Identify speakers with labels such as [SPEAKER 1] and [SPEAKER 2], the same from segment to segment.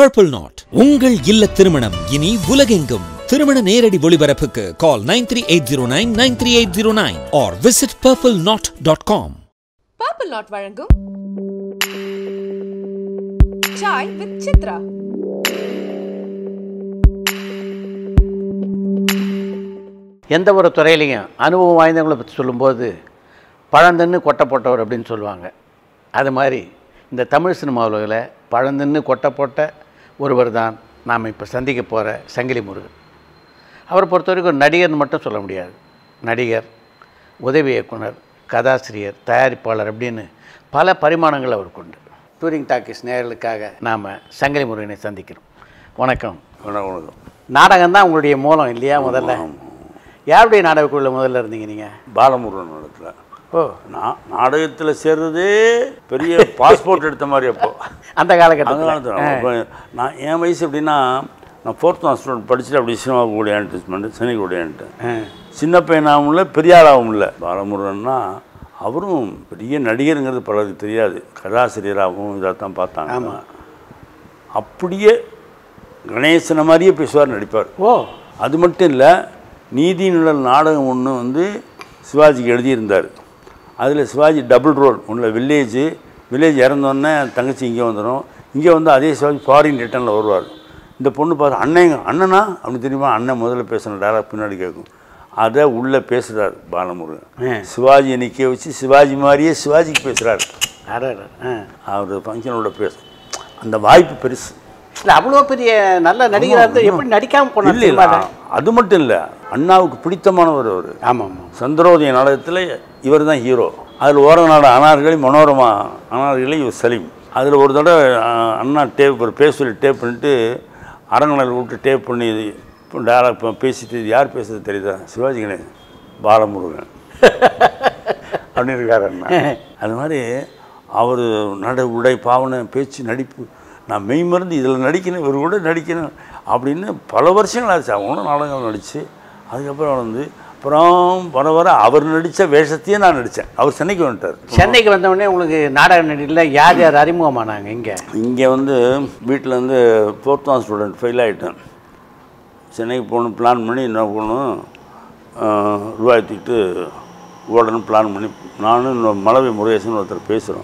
[SPEAKER 1] Purple Knot. உங்கள் இல்ல திருமணம் இனி உலகெங்கும். திருமண நேரடி ஒளிபரப்புக்கு call 9380993809 or visit purpleknot.com.
[SPEAKER 2] Purple Knot வழங்கும் Chai with Chitra.
[SPEAKER 3] எந்த ஒரு துறையிலையும் அனுபவம் வாய்ந்தவங்களை பற்றி சொல்லும்போது பழந்தன்னு கொட்டை போட்டவர் அப்படின்னு சொல்லுவாங்க. அது மாதிரி இந்த தமிழ் சினிமா உலகில் பழந்தன்னு கொட்டை போட்ட ஒருவர் தான் நாம் இப்போ சந்திக்க போகிற சங்கிலி முருகன். அவரை பொறுத்த வரைக்கும் ஒரு நடிகர்னு மட்டும் சொல்ல முடியாது. நடிகர், உதவி இயக்குனர், கதாசிரியர், தயாரிப்பாளர் அப்படின்னு பல பரிமாணங்கள் அவருக்கு உண்டு. டூரிங் டாக்கீஸ் நேயர்களுக்காக நாம் சங்கிலி முருகனை சந்திக்கிறோம். வணக்கம்.
[SPEAKER 4] வணக்கம்.
[SPEAKER 3] நாடகம் தான் உங்களுடைய மூலம் இல்லையா? முதல்ல யாருடைய நாடகக்குள்ள முதல்ல இருந்தீங்க நீங்கள்?
[SPEAKER 4] பாலமுருகன் நாடகத்தில்.
[SPEAKER 3] ஓ,
[SPEAKER 4] நாடகத்தில் சேர்றதே பெரிய பாஸ்போர்ட் எடுத்த மாதிரி அப்போ
[SPEAKER 3] அந்த காலகட்டத்தில்.
[SPEAKER 4] நான் என் வயசு எப்படின்னா, நான் 4th ஸ்டூடெண்ட் படிச்சுட்டு அப்படி சினிமாவுக்கு ஓடியான்ட்டு சென்னைக்கு ஓடியான்ட்டேன். சின்ன பையனாகவும் பெரிய ஆளாகவும் இல்லை. பாலமுருகன்னா அவரும் பெரிய நடிகருங்கிறது பலருக்கு தெரியாது. கதாசிரியராகவும் இதாக தான் பார்த்தாங்க.
[SPEAKER 3] ஆமாம்.
[SPEAKER 4] அப்படியே கணேசனை மாதிரியே பேசுவார், நடிப்பார்.
[SPEAKER 3] ஓ,
[SPEAKER 4] அது மட்டும் இல்லை, நீதி நிழல் நாடகம் ஒன்று வந்து சிவாஜிக்கு எழுதியிருந்தார். அதில் சிவாஜி டபுள் ரோல். ஒன்றில் வில்லேஜ் இறந்தோடனே தங்கச்சி இங்கே வந்துடும். இங்கே வந்து அதே சிவாஜி ஃபாரின் ரிட்டர்னில் வருவார். இந்த பொண்ணு பார்த்து அண்ணனா அப்படின்னு தெரியுமா, அண்ணன் முதல்ல பேசுகிற டேரக்ட் பின்னாடி கேட்கும். அதை உள்ளே பேசுகிறார் பாலமுருகன். சிவாஜியை நிற்க வச்சு சிவாஜி மாதிரியே சிவாஜிக்கு பேசுகிறார். அவர் ஃபங்க்ஷனோட அந்த வாய்ப்பு பெருசு
[SPEAKER 3] இல்லை. அவ்வளோ பெரிய நல்ல நடிகராக இருந்தால் எப்படி நடிக்காமல் போனார்?
[SPEAKER 4] இல்லை, அது மட்டும் இல்லை, அண்ணாவுக்கு பிடித்தமானவர் அவர்.
[SPEAKER 3] ஆமாம்.
[SPEAKER 4] சந்திரோதய நாடகத்தில் இவர் தான் ஹீரோ. அதில் ஓர நாடு அனார்களை மனோரமா அனார்களை இவர் சலீம். அதில் ஒரு தடவை அண்ணா பேச சொல்லி டேப் பண்ணிட்டு அரங்கனையில் விட்டு டேப் பண்ணி டேரக்ட் பேசிட்டு, இது யார் பேசுறது தெரியுதா? சிவாஜி கணேசன், பாலமுருகன் அப்படின்னு இருக்கார் அண்ணா. அது மாதிரி அவர் உடை, பாவனை, பேச்சு, நடிப்பு, நான் மெய் மருந்து இதில் நடிக்கணும், இவர் கூட நடிக்கணும் அப்படின்னு பல வருஷங்கள் ஆச்சு. அவங்களும் நாடகம் நடித்து அதுக்கப்புறம் வந்து அப்புறம் வர அவர் நடித்த வேஷத்தையே நான் நடித்தேன். அவர் சென்னைக்கு வந்துட்டார்.
[SPEAKER 3] சென்னைக்கு வந்தவுடனே உங்களுக்கு நாடக நடிகரில் யார் அறிமுகமானாங்க? இங்கே
[SPEAKER 4] வந்து வீட்டில் வந்து 4th ஸ்டூடெண்ட் ஃபெயில் ஆகிட்டேன். சென்னைக்கு போகணும் பிளான் பண்ணி என்ன போகணும், ரூபாய் தூக்கிட்டு ஓடணும் பிளான் பண்ணி நானும் மலவை முருகேசன் ஒருத்தர் பேசுகிறோம்.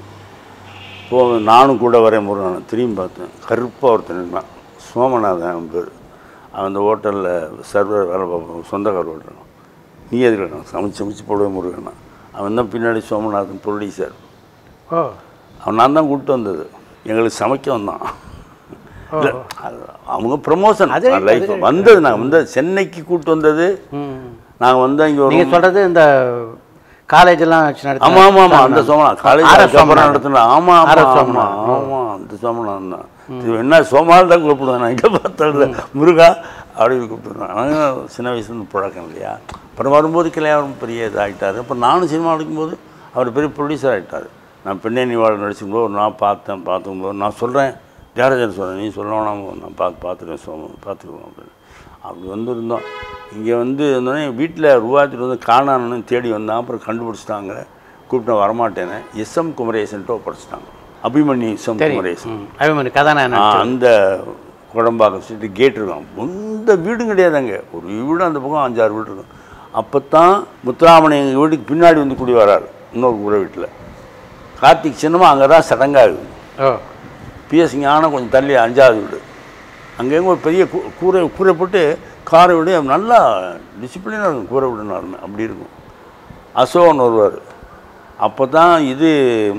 [SPEAKER 4] நானும் கூட வரேன் முருகன். திரும்பி பார்த்தேன், கருப்பாக ஒருத்தர் நின்றான். சோமநாதன் அவன் பேர். அவன் அந்த ஹோட்டலில் சர்வர் வேலை பார்ப்போம், சொந்தக்கார ஹோட்டல். நீ எதுக்கு சமைச்சு போடுவேன் முருகண்ணா. அவன் தான் பின்னாடி சோமநாதன் ப்ரொடியூசர். அவன் நான் தான் கூப்பிட்டு வந்தது. எங்களுக்கு சமைக்க வந்தான். இல்லை, அவங்க ப்ரமோஷன் லைஃப் வந்தது. நாங்கள் வந்து சென்னைக்கு கூப்பிட்டு வந்தது. நாங்கள் வந்து இங்கே
[SPEAKER 3] நீங்கள் சொல்கிறது இந்த காலேஜெல்லாம்
[SPEAKER 4] ஆமாம் ஆமாம் ஆமாம் அந்த சோமநாத் காலேஜ் நடத்தினா. ஆமாம் ஆமாம் ஆமாம் அந்த சோமநாதன் தான். என்ன சோமால் தான் கூப்பிடுவேன் நான். இங்கே பார்த்தா முருகா அப்படின்னு கூப்பிட்டுருந்தேன். ஆனால் சின்ன வயசுலேருந்து பழக்கம் இல்லையா. அப்புறம் வரும்போது கல்யாணம் பெரிய இதாகிட்டார். அப்புறம் நானும் சினிமா எடுக்கும்போது அவர் பெரிய ப்ரொடியூசர் ஆகிட்டார். நான் பெண்ணே நிவாழ் நடிச்சுக்கும்போது நான் பார்த்துக்கும்போது நான் சொல்கிறேன், தியாகராஜன் சொல்கிறேன், நீ சொல்லணும், நான் பார்த்துருவேன் பார்த்துக்குவோம் அப்படின்னு அப்படி வந்துருந்தோம். இங்கே வந்து இருந்தோடனே வீட்டில் ரூபாய்க்கு வந்து காணான்னு தேடி வந்தான். அப்புறம் கண்டுபிடிச்சிட்டாங்க. கூப்பிட்டு வரமாட்டேன்னு SM குமரேசன்ட்டு ஒப்படைச்சிட்டாங்க. அபிமன்யு SM குமரேசன்
[SPEAKER 3] கதாநாயகன்.
[SPEAKER 4] அந்த குழம்பாக்கம் ஸ்ட்ரீட்டு கேட் இருக்கும். எந்த வீடும் கிடையாது அங்கே. ஒரு வீடு அந்த பக்கம் 5-6 வீடு இருக்கும். அப்போ தான் முத்துராமன் எங்கள் வீட்டுக்கு பின்னாடி வந்து குடி வரார். இன்னொரு ஊரை வீட்டில் கார்த்திக் சின்னமாக அங்கே தான் சடங்காகுது. PS ஞானம் கொஞ்சம் தள்ளி 5வது வீடு. அங்கேயும் ஒரு பெரிய கூரை போட்டு காரை விட நல்லா டிசிப்ளினாக இருக்கும். கூரை விடுனாருன்னு அப்படி இருக்கும். அசோகன் வருவார். அப்போ தான் இது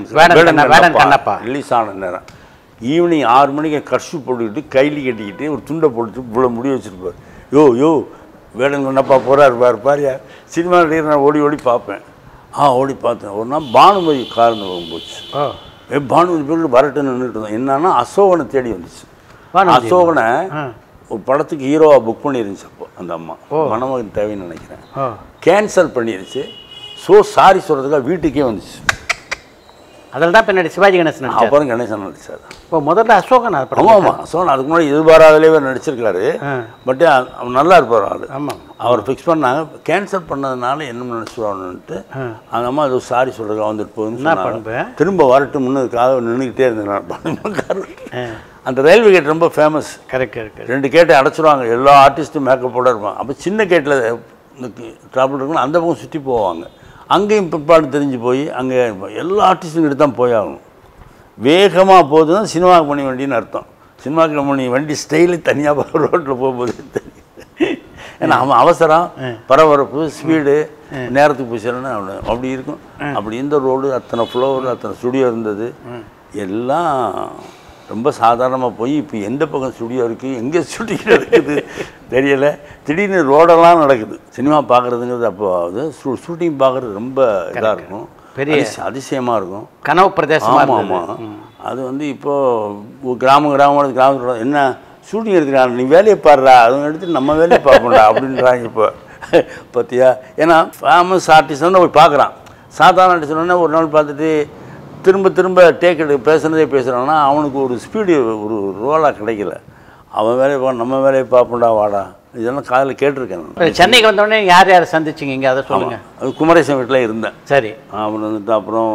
[SPEAKER 4] ரிலீஸ் ஆன நேரம். ஈவினிங் 6 மணிக்கு கர்ஷு போட்டுக்கிட்டு கைலி கட்டிக்கிட்டு ஒரு துண்டை போட்டுட்டு இவ்வளோ முடி வச்சுருப்பார். யோ வேடன் கண்ணப்பா போகிறார் பாரியா. சினிமா நடிகர் நான் ஓடி பார்ப்பேன். ஓடி பார்த்தேன். ஒரு நாள் பானுமதி கார்ந்து போச்சு. பானுமதி பேர் வரட்டுன்னு நின்றுட்டு இருந்தோம். என்னன்னா அசோகனை தேடி வந்துச்சு. அசோகனை ஒரு படத்துக்கு ஹீரோவாக புக் பண்ணிருந்துச்சு. அப்போ அந்த அம்மா மணமகன் தேவைன்னு நினைக்கிறேன். கேன்சல் பண்ணிருச்சு. சாரி சொல்கிறதுக்காக வீட்டுக்கே வந்துச்சு.
[SPEAKER 3] அதில் தான் பின்னாடி சிவாஜி கணேசன் நடிச்சார்.
[SPEAKER 4] அப்புறம் கணேசன் நடிச்சார்.
[SPEAKER 3] இப்போ முதல்ல அசோகன் அது படம்.
[SPEAKER 4] ஆமாம் அசோகன் அதுக்கு முன்னாடி எதிர்பாராதலே நடிச்சிருக்காரு. பட் அவர் நல்லா இருப்பார் ஆள்.
[SPEAKER 3] ஆமாம் அவர்
[SPEAKER 4] ஃபிக்ஸ் பண்ணாங்க. கேன்சல் பண்ணதுனால என்ன நினச்சிடுவாங்கன்ட்டு அந்த அம்மா அது சாரி சொல்கிறதுக்கு வந்துட்டு போகுதுன்னு திரும்ப வரட்டு முன்னுக்காக நின்றுக்கிட்டே இருந்தேன். அந்த ரயில்வே கேட் ரொம்ப ஃபேமஸ்.
[SPEAKER 3] கரெக்ட்.
[SPEAKER 4] 2 கேட்டை அடைச்சிடுவாங்க. எல்லா ஆர்டிஸ்ட்டும் மேக்கப்போட இருப்பாங்க. அப்போ சின்ன கேட்டில் இந்த ட்ராபிள் இருக்குன்னு அந்த பக்கம் சுற்றி போவாங்க. அங்கேயும் பிற்பாடு தெரிஞ்சு போய் அங்கே எல்லா ஆர்டிஸ்ட்டுங்கிட்ட தான் போய் ஆகணும். வேகமாக போகுதுன்னா சினிமாவுக்கு பண்ணி வண்டின்னு அர்த்தம். சினிமாவுக்கு பண்ணி வண்டி ஸ்டைலு தனியாக ரோட்டில் போகும்போது தெரியும். ஏன்னா அவன் அவசரம், பரபரப்பு, ஸ்பீடு, நேரத்துக்கு போய் சொல்லணும்னா அப்படி இருக்கும். அப்படி இந்த ரோடு அத்தனை ஃப்ளோர் அத்தனை ஸ்டுடியோ இருந்தது. எல்லாம் ரொம்ப சாதாரணமாக போய் இப்போ எந்த பக்கம் ஸ்டுடியோ இருக்குது எங்கே ஷூட்டிங் நடக்குது தெரியலை. திடீர்னு ரோடெல்லாம் நடக்குது. சினிமா பார்க்குறதுங்கிறது அப்போ அது ஷூட்டிங் பார்க்குறது ரொம்ப இதாக இருக்கும். பெரிய அதிசயமாக இருக்கும். கனவு பிரதேசம். ஆமாம் அது வந்து இப்போது கிராமத்தில் என்ன ஷூட்டிங் எடுத்துக்கிறாங்க, நீ வேலையை பாடுறா, அதுவும் எடுத்து நம்ம வேலையை பார்ப்போம்டா அப்படின்றாங்க இப்போ பார்த்தியா. ஏன்னா ஃபேமஸ் ஆர்டிஸ்ட் போய் பார்க்குறான். சாதாரண ஆர்டிஸ்ட்னா ஒரு நாள் பார்த்துட்டு திரும்ப டேக் பேசுகிறதே பேசுகிறான்னா அவனுக்கு ஒரு ஸ்பீடு ஒரு ரோலாக கிடைக்கல. அவன் வேலையை நம்ம வேலையை பார்ப்போம்டா வாடா, இதெல்லாம் காலையில் கேட்டிருக்கேன்.
[SPEAKER 3] சென்னைக்கு வந்தோடனே யார் யாரை சந்திச்சிங்க இங்கே அதை சொல்லுங்கள்.
[SPEAKER 4] அது குமரேசன் வீட்டில் இருந்தேன்.
[SPEAKER 3] சரி.
[SPEAKER 4] அவன் வந்துட்டு அப்புறம்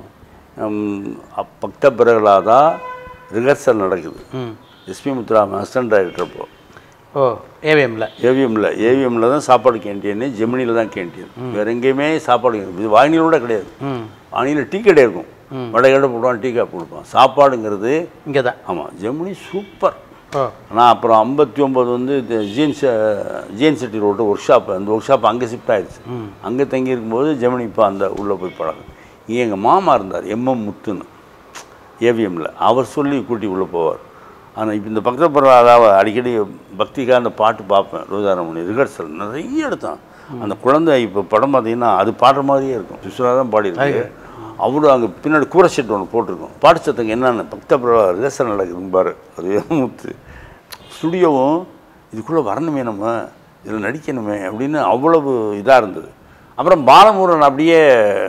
[SPEAKER 4] பக்த பிறகுலாதா ரிஹர்சல் நடக்குது. SP Muthuraman assistant director. அப்போது ஏவிஎம்மில் தான் சாப்பாடு கேன்டீன், ஜெமினியில் தான் கேன்டீன். வேறு எங்கேயுமே சாப்பாடு இது வாங்கினோட கிடையாது. வாங்கினில் டீ கடை இருக்கும். வடை கடை போடுவான், டீ காப்பி கொடுப்பான். சாப்பாடுங்கிறது இங்கே தான். ஆமாம் ஜெமினி சூப்பர். ஆனால் அப்புறம் 59 வந்து GN Chetty road workshop, அந்த ஒர்க் ஷாப் அங்கே ஷிஃப்ட் ஆகிடுச்சு. அங்கே தங்கி இருக்கும்போது ஜெமினி இப்போ அந்த உள்ளே போய் பழகும். இங்கே எங்கள் மாமா இருந்தார் எம்எம் முத்துன்னு ஏவிஎம்மில். அவர் சொல்லி கூட்டி உள்ளே போவார். ஆனால் இப்போ இந்த பக்த பரவாயில்ல அடிக்கடி பக்திக்காக அந்த பாட்டு பார்ப்பேன். ரோஜாரமணி ரிஹர்சல் நிறைய எடுத்தான். அந்த குழந்தை இப்போ படம் பார்த்தீங்கன்னா அது பாடுற மாதிரியே இருக்கும். சுஷ்ரா தான் பாடிருக்கு. அவரும் அங்கே பின்னாடி கூரை செட் ஒன்று போட்டிருக்கோம். பாட்டு சத்தங்க என்னென்ன பக்த பரவாயில்ல ரிஹர்சல் நடக்குதுன்னு பாரு. அது முத்து ஸ்டுடியோவும் இதுக்குள்ளே வரணுமே, நம்ம இதில் நடிக்கணுமே அப்படின்னு அவ்வளவு இதாக இருந்தது. அப்புறம் பாலமுருகன் அப்படியே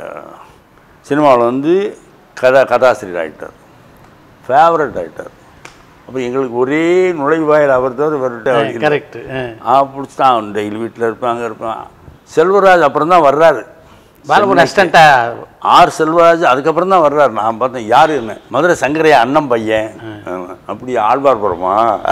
[SPEAKER 4] சினிமாவில் வந்து கதாசிரியர் ஆகிட்டார், ஃபேவரட் ஆகிட்டார். அப்போ எங்களுக்கு ஒரே நுழைவாயில் அவர் தான் வரட்டு.
[SPEAKER 3] கரெக்டு.
[SPEAKER 4] பிடிச்சிட்டான். டெய்லி வீட்டில் இருப்பாங்க இருப்பான். செல்வராஜ் அப்புறம் தான் வர்றாரு.
[SPEAKER 3] பாலமுருகன் அசிஸ்டண்டா
[SPEAKER 4] ஆர் செல்வராஜ் அதுக்கப்புறம் தான் வர்றாரு. நான் பார்த்தேன் யார் என்ன மதுரை சங்கரையா அண்ணன் பையன். அப்படி ஆழ்வார்புரமா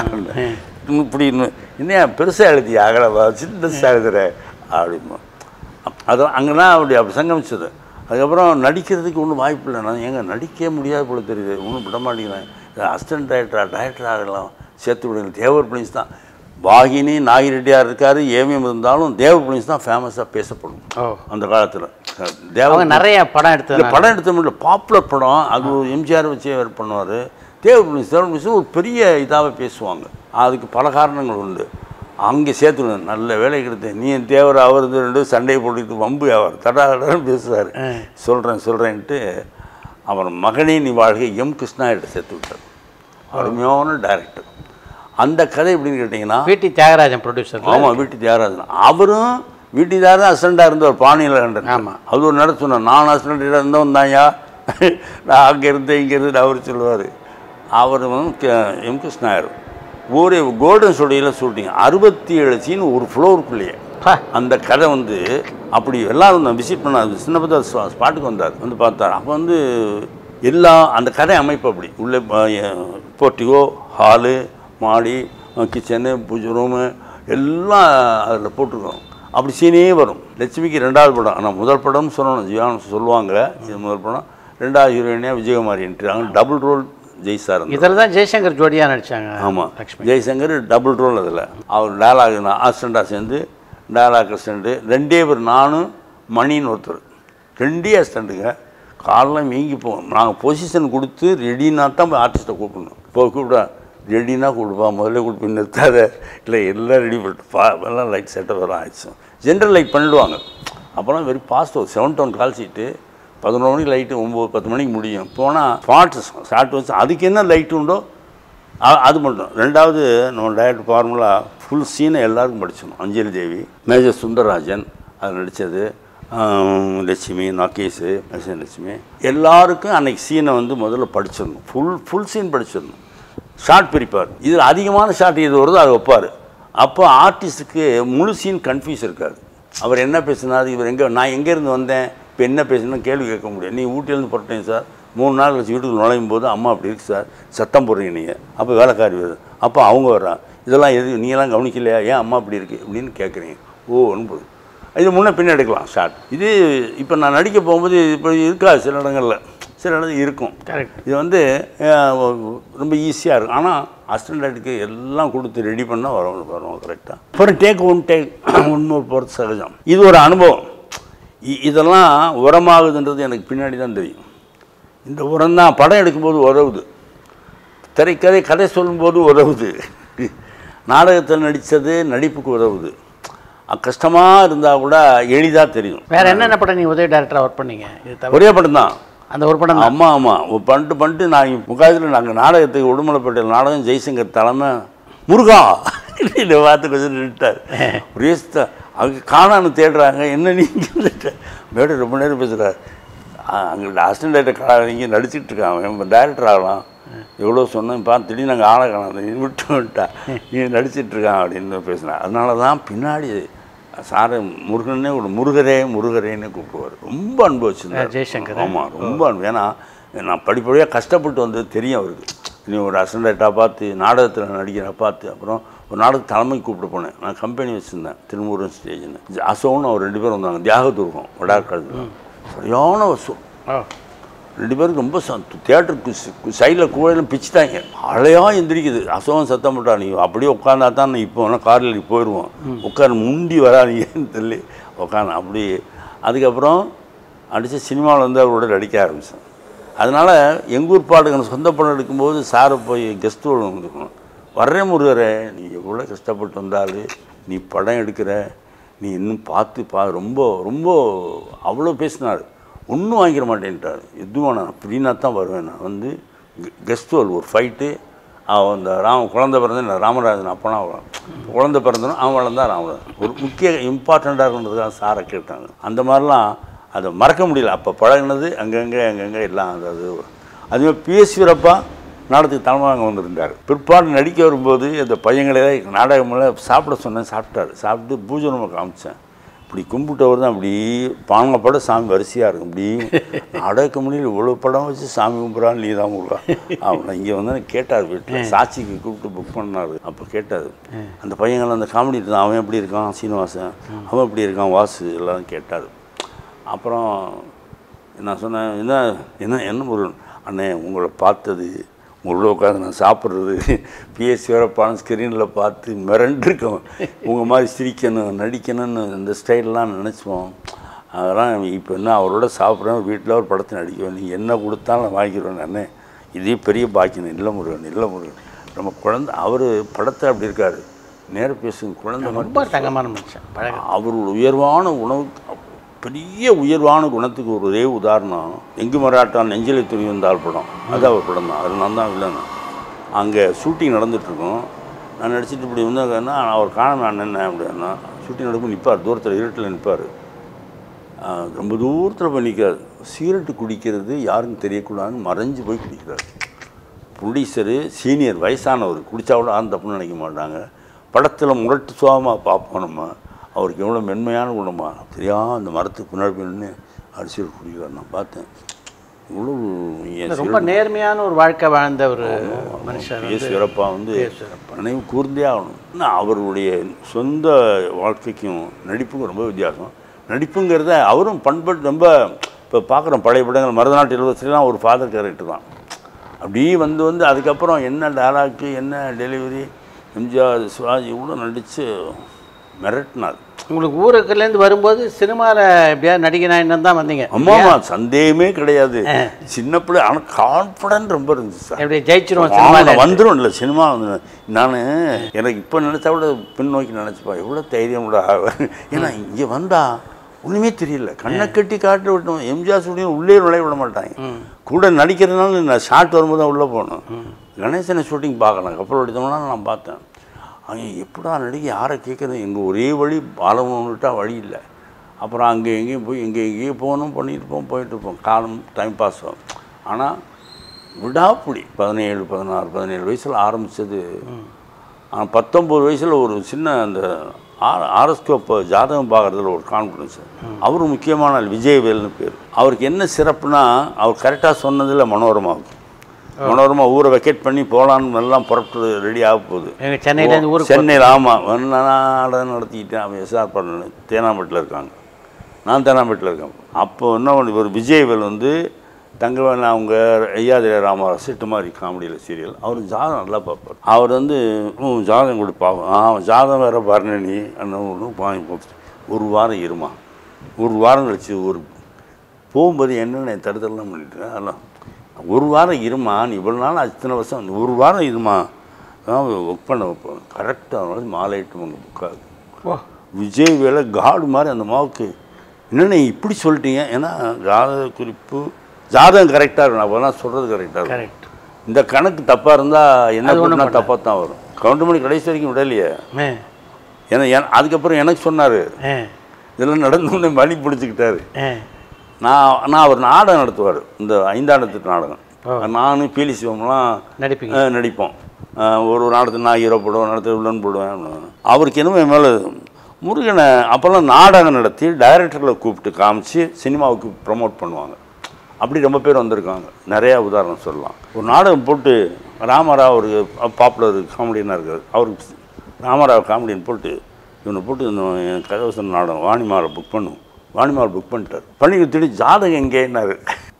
[SPEAKER 4] இப்படி இன்னும் பெருசாக எழுதி ஆகலவா சின்னதாக எழுதுற அப்படிமா. அதான் அங்கே தான் அப்படி சங்கமிச்சது. அதுக்கப்புறம் நடிக்கிறதுக்கு ஒன்றும் வாய்ப்பு இல்லை. நான் எங்கே நடிக்க முடியாத போல தெரியுது. ஒன்றும் விட மாட்டேங்கிறேன். அசிஸ்டன்ட் டைரக்டர் ஆகலாம் சேர்த்து விடுங்க. தேவர் பிளின்ஸ் தான். வாகினி நாகிரெட்டியார் இருக்கார், ஏவிஎம் இருந்தாலும் தேவர் பிளின்ஸ் தான் ஃபேமஸாக பேசப்படும் அந்த காலத்தில்.
[SPEAKER 3] தேவர் நிறைய படம்
[SPEAKER 4] எடுத்த முடியல. பாப்புலர் படம் அது எம்ஜிஆர் வச்சு பண்ணுவார். தேவர் பிளின்ஸ் ஒரு பெரிய இதாகவே பேசுவாங்க. அதுக்கு பல காரணங்கள் உண்டு. அங்கே சேர்த்துடுவேன். நல்ல வேலை கிடைத்தேன். நீ தேவர் அவர் 2 சண்டையை போட்டுக்கிட்டு வம்பு அவர் தடான்னு பேசுவார். சொல்கிறேன்ட்டு அவர் மகனே நீ வாழ்க்கை எம் கிருஷ்ணாயிட்ட சேர்த்து விட்டார். அருமையான டைரக்டர். அந்த கதை எப்படின்னு கேட்டிங்கன்னா
[SPEAKER 3] வீட்டி தியாகராஜன் ப்ரொடியூசர்.
[SPEAKER 4] ஆமாம் வீட்டி தியாகராஜன். அவரும் வீட்டி தியாகராஜன் அசிஸ்டண்டாக இருந்தவர் பாணியில் கண்டேன். ஆமாம் அது ஒரு நடத்த சொன்னார். நான் அசிஸ்டண்ட்டாக இருந்தவன் தான்யா, நான் அங்கே இருந்தேன் இங்கே இருந்து அவர் சொல்லுவார். அவர் வந்து எம் கிருஷ்ணாயர் ஒரு கோல்டன் ஸ்டுடியோவில் ஷூட்டிங் 67 சீன் ஒரு ஃப்ளோருக்குள்ளேயே. அந்த கதை வந்து அப்படி எல்லாரும் நான் விசிட் பண்ண சின்னப்பா ஸ்பாட்டுக்கு வந்தார், வந்து பார்த்தார். அப்போ வந்து எல்லாம் அந்த கதை அமைப்பு அப்படி உள்ளே போர்ட்டிகோ, ஹாலு, மாடி, கிச்சனு, பூஜை ரூமு எல்லாம் அதில் போட்டிருக்கோம். அப்படி சீனே வரும். லட்சுமிக்கு 2வது படம். ஆனால் முதல் படம்னு சொல்லணும், ஜியான் சொல்லுவாங்க. இது முதல் படம். 2வது ஹீரோயினியாக விஜயகுமாரி என்ட்ரி ஆகும். டபுள் ரோல் ஜெய்சார்.
[SPEAKER 3] இதில் தான் ஜெய்சங்கர் ஜோடியாக நடித்தாங்க.
[SPEAKER 4] ஆமாம் ஜெய்சங்கர் டபுள் ரோல். அதில் அவர் டயலாக் நான் அசிஸ்டண்டாக சேர்ந்து டயலாக் அசிஸ்டண்ட்டு 2 பேர், நானும் மணின்னு ஒருத்தர், 2 அசிஸ்டண்ட்டுங்க. காலெலாம் வீங்கி போவோம். நாங்கள் பொசிஷன் கொடுத்து ரெடினா தான் போய் ஆர்டிஸ்ட்டை கூப்பிடணும். இப்போ கூப்பிட்டா ரெடினா கூப்பிடுப்பா, முதல்ல கூப்பிட்டு நிறுத்தாத, இல்லை எல்லாம் ரெடி பண்ணிட்டுப்பா, எல்லாம் லைட் செட்டப் வர ஆயிடுச்சு. ஜென்ரல் லைட் பண்ணிடுவாங்க. அப்போலாம் வெரி ஃபாஸ்ட். 7 கால் சீட்டு 11 மணிக்கு லைட்டு 9-10 மணிக்கு முடியும். போனால் ஷார்ட் வச்சு அதுக்கு என்ன லைட்டு உண்டோ அது மட்டும். 2வது நம்ம டைரக்டர் ஃபார்முலா ஃபுல் சீனை எல்லாருக்கும் படிச்சிடணும். அஞ்சலி தேவி, மேஜர் சுந்தரராஜன் அது நடித்தது. லட்சுமி, நக்கீஸு, லட்சுமி எல்லாருக்கும் அன்றைக்கி சீனை வந்து முதல்ல படிச்சிடணும். ஃபுல் சீன் படிச்சிடணும். ஷார்ட் பிரிப்பார். இதில் அதிகமான ஷார்ட் இது வருதோ அதை வைப்பார். அப்போ ஆர்டிஸ்ட்டுக்கு முழு சீன் கன்ஃபியூஸ் இருக்காது. அவர் என்ன பேசினார், இவர் நான் எங்கேருந்து வந்தேன், இப்போ என்ன பேசணும் கேள்வி கேட்க முடியும். நீ ஊட்டியிலேருந்து புறட்டேன் சார், 3 நாள் கழிச்சு வீட்டுக்கு நுழையும் போது அம்மா அப்படி இருக்குது சார், சத்தம் போடுறீங்க நீங்கள். அப்போ வேலைக்காரி வருது, அப்போ அவங்க வர்றான், இதெல்லாம் நீங்களாம் கவனிக்கலையா, ஏன் அம்மா அப்படி இருக்குது அப்படின்னு கேட்குறீங்க. ஓ இது முன்னே பின்னே எடுக்கலாம் ஷார்ட். இது இப்போ நான் நடிக்க போகும்போது இப்போ இருக்காது, சில இடங்களில் இருக்கும். கரெக்ட். இது வந்து ரொம்ப ஈஸியாக இருக்கும். ஆனால் அசிஸ்டன்ட் எல்லாம் கொடுத்து ரெடி பண்ணால் வரும் கரெக்டாக. அப்புறம் டேக் ஒன்று போகிறது சகஜம். இது ஒரு அனுபவம். இதெல்லாம் உரமாகுதுன்றது எனக்கு பின்னாடி தான் தெரியும். இந்த உரம் தான் படம் எடுக்கும்போது உதவுது, கதை சொல்லும்போது உதவுது, நாடகத்தில் நடித்தது நடிப்புக்கு உதவுது. கஷ்டமாக இருந்தால் கூட எளிதாக தெரியும்.
[SPEAKER 3] வேறு என்னென்ன படம் நீங்கள் உதவி டைரக்டராக ஒர்க் பண்ணீங்க?
[SPEAKER 4] ஒரே படம் தான்,
[SPEAKER 3] அந்த ஒரு படம்.
[SPEAKER 4] ஆமாம் பண்ணிட்டு நான் முக்காலத்தில் நாங்கள் நாடகத்துக்கு உடுமலைப்பேட்டை நாடகம் ஜெய்சங்கர் தலைமை முருகா இதை பார்த்து கொஞ்சம் நின்றுட்டார். ஒரே அவங்க காணான்னு தேடுறாங்க, என்ன நீங்கள் மேடம் ரொம்ப நேரம் பேசுகிறார். அங்கே அசிஸ்டன்ட் டைரக்டர் நீங்கள் நடிச்சிட்டு இருக்காங்க, டைரக்டர் ஆகலாம் எவ்வளோ சொன்னேன் பார்த்து திடீர்னு நாங்கள் ஆளை காணாது விட்டா நீ நடிச்சிட்ருக்கான் அப்படின்னு பேசினேன். அதனால தான் பின்னாடி சாரை முருகனே ஒரு முருகரேன்னு கூப்பிடுவார். ரொம்ப அன்பு வச்சுருந்தார் ஜெய்சங்கர். ஆமாம், ரொம்ப அன்பு. ஏன்னா நான் படிப்படியாக கஷ்டப்பட்டு வந்தது தெரியும் அவருக்கு. நீ ஒரு அசிஸ்டண்டாக பார்த்து நாடகத்தில் நடிக்கிறா பார்த்து, அப்புறம் ஒரு நாடகத்துக்கு தலைமைக்கு கூப்பிட்டு போனேன். நான் கம்பெனி வச்சுருந்தேன் திருமூரன் ஸ்டேஜ்னு. அசோன்னு அவர் 2 பேரும் வந்தாங்க, தியாகதுர்கம் வடார்காலத்தில். சரியான வசூல். 2 பேருக்கு ரொம்ப தியேட்டருக்கு சைடில் கூடையிலும் பிச்சுட்டாங்க. அழையாக எந்திரிக்குது. அசோகம் சத்தம் போட்டா, நீ அப்படியே உட்காந்தா தான் நீ இப்போ வேணால் காரில் போயிடுவோம், உட்காந்து முண்டி வராதீங்கன்னு சொல்லி உட்காந்து அப்படி. அதுக்கப்புறம் அடித்து சினிமாவில் வந்து அவரோட நடிக்க ஆரம்பித்தேன். அதனால் எங்கூர் பாடுகள் சொந்த படம் எடுக்கும்போது சாரை போய் கெஸ்ட் ரோல் வந்துருக்கணும். வர்றேன் முருகரே, நீ எவ்வளோ கஷ்டப்பட்டு வந்தாலும் நீ படம் எடுக்கிற, நீ இன்னும் பார்த்து ரொம்ப ரொம்ப அவ்வளோ பேசினார். ஒன்றும் வாங்கிட மாட்டேன்ட்டார். எதுவும் நான் ஃப்ரீனா தான் வருவேன். நான் வந்து கெஸ்ட் ரோல் ஒரு ஃபைட்டு, அவன் அந்த குழந்தை பிறந்த ராமராஜன் அப்போனா குழந்தை பிறந்தனும் அவன் வளர்ந்தான் ராமராஜன். ஒரு முக்கிய இம்பார்ட்டண்ட்டாக இருந்ததுக்காக சாரை கேட்டாங்க. அந்த மாதிரிலாம் அதை மறக்க முடியல. அப்போ பழகினது அங்கங்கே எல்லாம். அதுமாதிரி பிஎஸ் வீரப்பா நாடகத்துக்கு தலைமையாக வந்திருந்தார். பிற்பாடு நடிக்க வரும்போது அந்த பையங்களே நாடகமெல்லாம் சாப்பிட சொன்னேன். சாப்பிட்டு பூஜை நம்ம காமிச்சேன். இப்படி கும்பிட்டவர் தான் அப்படி பாங்க படம் சாமி வரிசையாக இருக்கும். இப்படி நாடக முடியல இவ்வளோ படம் வச்சு சாமி கும்பிட்றான்னு நீ தான் முருகா. அவன் இங்கே வந்து கேட்டார், வீட்டில் சாட்சிக்கு கூப்பிட்டு புக் பண்ணார். அப்போ கேட்டார் அந்த பையங்கள் அந்த காமெடி தான், அவன் எப்படி இருக்கான் சீனிவாசன், அவன் எப்படி இருக்கான் வாசு, எல்லாம் கேட்டார். அப்புறம் நான் சொன்னேன், என்ன முருகன் அண்ணே உங்களை பார்த்தது, உங்களோட உட்காந்து நான் சாப்பிட்றது, பிஎஸ் வீரப்பான ஸ்க்ரீனில் பார்த்து மிரண்டிருக்கோம். உங்கள் மாதிரி சிரிக்கணும் நடிக்கணும்னு இந்த ஸ்டைல்லாம் நினச்சோம். அதெல்லாம் இப்போ என்ன அவரோட சாப்பிட்றேன், வீட்டில் ஒரு படத்தை நடிக்குவேன், நீங்கள் என்ன கொடுத்தாலும் நான் வாங்கிடுவேன். அண்ணே இதே பெரிய பாக்கியம். இல்லை முருகன் நம்ம குழந்தை அவர் படத்தை அப்படி இருக்கார், நேரம் பேசுங்க குழந்தை மாதிரி தங்கமான மனுஷன். அவரோட உயர்வான உணவு, பெரிய உயர்வான குணத்துக்கு ஒரே உதாரணம் எங்கு மராட்டான் நெஞ்சிலை துணி வந்தால் படம். அது அவர் படம் தான். அதில் நான் தான் இல்லைன்னு. அங்கே ஷூட்டிங் நடந்துகிட்ருக்கோம். நான் நடிச்சிட்டு இப்படி வந்தாங்கன்னா அவர் காண என்ன அப்படின்னா ஷூட்டிங் நடக்கும் நிற்பார், தூரத்தில் இருட்டில் நிற்பார். ரொம்ப தூரத்தில் போய் நிற்காது. சிகரெட்டு குடிக்கிறது யாருக்கும் தெரியக்கூடாதுன்னு மறைஞ்சு போய் குடிக்கிறார். ப்ரொடியூசரு சீனியர் வயசானவர், குடித்தா கூட அந்த தப்புன்னு நினைக்க மாட்டாங்க. படத்தில் முரட்டு சுவாமாக பார்ப்போம் நம்ம. அவருக்கு எவ்வளோ மென்மையான குணமா தெரியாது. அந்த மரத்துக்கு பின்னாடி நின்று அரிசியில் குடிக்கிறார். நான் பார்த்தேன். இவ்வளோ
[SPEAKER 3] ரொம்ப நேர்மையான ஒரு வாழ்க்கை வாழ்ந்த ஒரு மனுஷன்.
[SPEAKER 4] பிஎஸ் வீரப்பா வந்து நினைவு கூர்ந்தே ஆகணும். ஆனால் அவருடைய சொந்த வாழ்க்கைக்கும் நடிப்புக்கும் ரொம்ப வித்தியாசம். நடிப்புங்கிறத அவரும் பண்பட்டு ரொம்ப இப்போ பார்க்குறோம் பழைய படங்கள் மருதநாட்டு இலவசலாம் ஒரு ஃபாதர் கேரக்டர் தான். அப்படி வந்து அதுக்கப்புறம் என்ன டைலாக்கு என்ன டெலிவரி, எம்ஜிஆர் சிவாஜி இவ்வளோ நடித்து மிரட்டினார்.
[SPEAKER 3] உங்களுக்கு ஊருக்குலேருந்து வரும்போது சினிமாவில் எப்படியாவது நடிகனா என்ன தான் வந்தீங்க?
[SPEAKER 4] ஆமாம்மா, சந்தேகமே கிடையாது. சின்ன பிள்ளை, ஆனால் கான்ஃபிடன்ட் ரொம்ப இருந்துச்சு சார்.
[SPEAKER 3] எப்படி ஜெயிச்சிருவோம்
[SPEAKER 4] வந்துடும் இல்லை சினிமா வந்து. நான் எனக்கு இப்போ நினச்சா கூட பின்னோக்கி நினச்சிப்பா எவ்வளோ தைரியம் கூட. ஏன்னா இங்கே வந்தால் ஒன்றுமே தெரியல, கண்ணை கட்டி காட்டு விட்டோம். எம்ஜிஆர் ஸ்டுடியோ உள்ளே நுழைய விட மாட்டாங்க. கூட நடிக்கிறதுனால நான் ஷார்ட் வரும்போது தான் உள்ளே போகணும். கணேசனை ஷூட்டிங் பார்க்கலாம், கப்பல் ஓடித்தோம்னா நான் பார்த்தேன். அவங்க எப்படா நடிக்க யாரை கேட்குறது, எங்கள் ஒரே வழி பாலமன்னுட்டா வழி இல்லை. அப்புறம் அங்கே எங்கேயும் போய் எங்கேயும் போகணும் பண்ணிட்டு போயிட்டுருப்போம். காலம் டைம் பாஸ் ஆகும். ஆனால் விடாப்புடி 17 வயசில் ஆரம்பித்தது. 19 வயசில் ஒரு சின்ன அந்த ஆரோஸ்கோப் ஜாதகம் பார்க்குறதுல ஒரு கான்ஃபிடன்ஸ். அவர் முக்கியமான விஜயவேல்னு பேர். அவருக்கு என்ன சிறப்புனா, அவர் கரெக்டாக சொன்னதில் மனோரமா ஊரை வெக்கேட் பண்ணி போகலான்னு எல்லாம் புறப்பட்டு ரெடி ஆக போகுது. சென்னையில். ஆமாம், நாடகம் நடத்திக்கிட்டேன். அவன் எஸ்ஆர் பண்ணு தேனாம்பேட்டில் இருக்காங்க, நான் தேனாம்பேட்டில் இருக்கேன். அப்போ என்ன ஒரு விஜயவேல் வந்து தங்கவேல் அவங்க ஐயாதிரி ராமராவ் செட்டு மாதிரி காமெடியில் சீரியல். அவர் ஜாதகம் நல்லா பார்ப்பார். அவர் வந்து ஜாதகம் கொடுப்பாங்க. ஜாதகம் வேறு பாருங்க நீ ஒன்று வாங்கி போட்டு ஒரு வாரம் இருமா, ஒரு வாரம் கழிச்சு ஒரு போகும்போது என்னென்ன தடுத்தலாம் பண்ணிட்டேன். அதெல்லாம் ஒரு வாரம் இருமா, நீ இவ்வளோ நாள் இத்தனை வருஷம் ஒரு வாரம் இருமா ஒர்க் பண்ண வைப்போம். கரெக்டாக மாலை 8 மணி புக்காது. விஜய் வேலை காடு மாதிரி அந்த மாவுக்கு என்னென்ன இப்படி சொல்லிட்டீங்க. ஏன்னா ஜாதக குறிப்பு ஜாதகம் கரெக்டாக இருக்கும். அப்போ தான் சொல்கிறது கரெக்டாக இருக்கும். இந்த கணக்கு தப்பாக இருந்தால் என்ன பண்ணால் தப்பாக தான் வரும். கவுண்டமணி கடைசி வரைக்கும் விடலையே. ஏன்னா அதுக்கப்புறம் எனக்கு சொன்னார், இதெல்லாம் நடந்து மணி பிடிச்சிக்கிட்டாரு. நான் அவர் நாடகம் நடத்துவார், இந்த 5ஆண்டு நாடகம். நானும் பீலி சிவம்லாம் நடிப்போம். ஒரு நாடகத்துக்கு நான் ஹீரோ போடுவேன், நடத்த உள்ளன்னு போடுவேன். அவருக்கு என்னமோ என் மேலே முருகனை அப்போல்லாம் நாடகம் நடத்தி டைரக்டர்களை கூப்பிட்டு காமிச்சு சினிமாவுக்கு ப்ரமோட் பண்ணுவாங்க. அப்படி ரொம்ப பேர் வந்திருக்காங்க. நிறையா உதாரணம் சொல்லலாம். ஒரு நாடகம் போட்டு ராமராவ் ஒரு பாப்புலர் காமெடியனாக இருக்கார். அவருக்கு ராமராவ் காமெடியன் போட்டு இவனை போட்டு இந்த கதவசன் நாடகம் வாணிமாலை புக் பண்ணும். வாணிமாலை புக் பண்ணிட்டார். பண்ணி திடீர் ஜாதகம் எங்கேன்னாரு.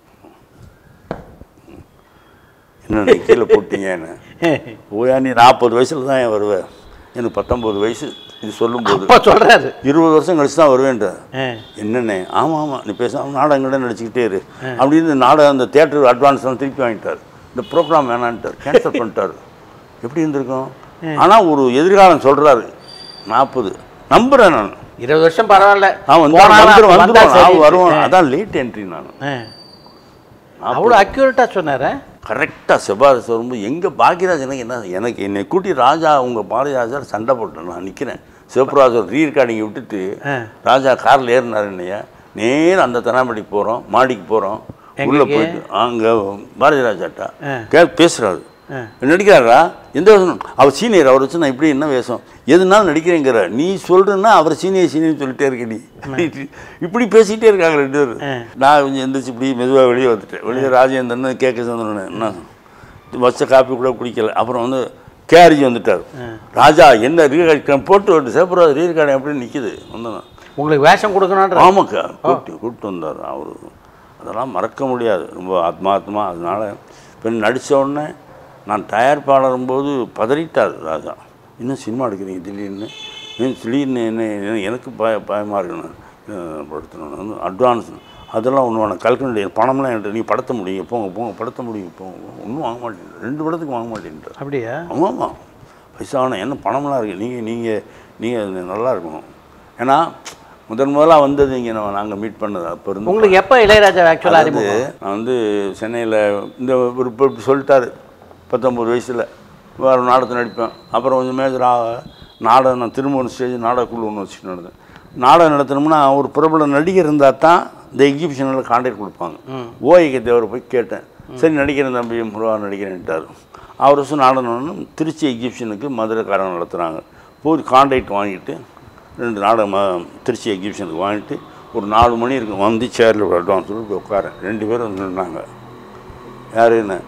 [SPEAKER 4] என்ன கீழே போட்டீங்கன்னு. ஓயா நீ 40 வயசில் தான் வருவேன், எனக்கு 19 வயசு. இது சொல்லும்போது சொல்கிறாரு 20 வருஷம் கழிச்சு தான் வருவேன்றார். என்னென்ன ஆமாம் நீ பேசாமல் நாடகங்கள நடிச்சுக்கிட்டே இரு அப்படின்னு நாடகம் அந்த தியேட்டர் அட்வான்ஸ்லாம் திருப்பி வாங்கிட்டார். இந்த ப்ரோக்ராம் வேணான்ட்டார், கேன்சல் பண்ணிட்டார். எப்படி இருந்திருக்கும். ஆனால் ஒரு எதிர்காலம் சொல்கிறாரு. 40 நம்புகிறேன் நான்.
[SPEAKER 5] 20 வருஷம் பரவாயில்ல.
[SPEAKER 4] வந்துடுவோம் வருவோம். அதான் லேட் என்ட்ரி. நான்
[SPEAKER 5] அவ்வளோ அக்யூரேட்டாக சொன்னார்.
[SPEAKER 4] கரெக்டாக சிபாரிசு வரும்போது எங்கள் பாக்யராஜ் எனக்கு என்னை கூட்டி ராஜா உங்கள் பாரதிராஜா சண்டை போட்டேன். நான் நிற்கிறேன். சிவப்புராஜர் ரீரெக்கார்டிங்கை விட்டுட்டு ராஜா காரில் ஏறினார். என்னையா நேரம் அந்த தனாம்படிக்கு போகிறோம், மாடிக்கு போகிறோம். உள்ளே போயிட்டு அங்கே பாரதிராஜாட்டா பேசுகிறாரு. நடிக்கிறாரா எந்த வேஷம்? அவர் சீனியர். அவர் வச்சு நான் இப்படி என்ன வேஷம் எதுனாலும் நடிக்கிறேங்கிற. நீ சொல்கிறேன்னா அவர் சீனியர் சொல்லிட்டே இருக்க. நீ இப்படி பேசிக்கிட்டே இருக்காங்க 2 பேர். நான் கொஞ்சம் எந்திரிச்சு இப்படி மெதுவாக வெளியே வந்துட்டேன். வெளியே ராஜேந்திரன் கேட்க சொன்னேன். என்ன வச்ச காப்பி கூட குடிக்கல. அப்புறம் வந்து கேரிஜி வந்துட்டார். ராஜா என்ன ரீகார்டு போட்டு சேப்பரா ரீகார்டு எப்படி நிற்கிது வந்தேன்.
[SPEAKER 5] உங்களுக்கு வேஷம் கொடுக்கணும்.
[SPEAKER 4] ஆமாக்கா கூப்பிட்டு வந்தார். அவர் அதெல்லாம் மறக்க முடியாது. ரொம்ப ஆத்மாத்மா. அதனால் இப்போ நடித்த உடனே நான் தயாரிப்பாளரும்போது பதறிட்டார் ராஜா. இன்னும் சினிமா எடுக்கிறீங்க திடீர்னு என்ன எனக்கு பயமாக இருக்கணும் படுத்தணும் அட்வான்ஸ் அதெல்லாம் ஒன்று வேணும். கல்கனுடைய பணம்லாம் என்கிட்ட நீ படுத்த முடியும் போங்க படுத்த முடியும் போங்க. ஒன்றும் வாங்க மாட்டேன். 2 படத்துக்கு வாங்க மாட்டேன்ட்டார்.
[SPEAKER 5] அப்படியா?
[SPEAKER 4] ஆமாம் பைசாவணும். என்ன பணம்லாம் இருக்குது. நீங்கள் நல்லா இருக்கணும். ஏன்னா முதலாக வந்தது இங்கே நாங்கள் மீட் பண்ணது. அப்போ இருந்து
[SPEAKER 5] உங்களுக்கு எப்போ இளையராஜா ஆக்சுவலாக
[SPEAKER 4] நான் வந்து சென்னையில் இந்த ஒரு சொல்லிட்டாரு 19 வயசில் வேறு நாடகத்தை நடிப்பேன். அப்புறம் கொஞ்சம் மேஜராக நாடகம் நான் திரும்ப ஒரு ஸ்டேஜ் நாடகக்குழு ஒன்று வச்சுட்டு நடந்தேன். நாடகம் நடத்தணும்னா ஒரு பிரபல நடிகர் இருந்தால் தான் இந்த எக்ஸிபிஷனில் கான்ட்ராக்ட் கொடுப்பாங்க. ஓஏகே தேவரை போய் கேட்டேன். சரி நடிக்கிறேன் தம்பி முருகா நடிக்கிறேன்ட்டார். அவர் வருஷம் நாடகம் திருச்சி எக்ஸிபிஷனுக்கு மதுரைக்காரங்க நடத்துகிறாங்க. போய் கான்ட்ராக்ட் வாங்கிட்டு 2 நாடகம் திருச்சி எக்ஸிபிஷனுக்கு வாங்கிட்டு ஒரு 4 மணி இருக்கும் வந்து சேரில் அட்வான்ஸ் போய் உட்காரேன். 2 பேரும் வந்து நின்னாங்க. யார் என்ன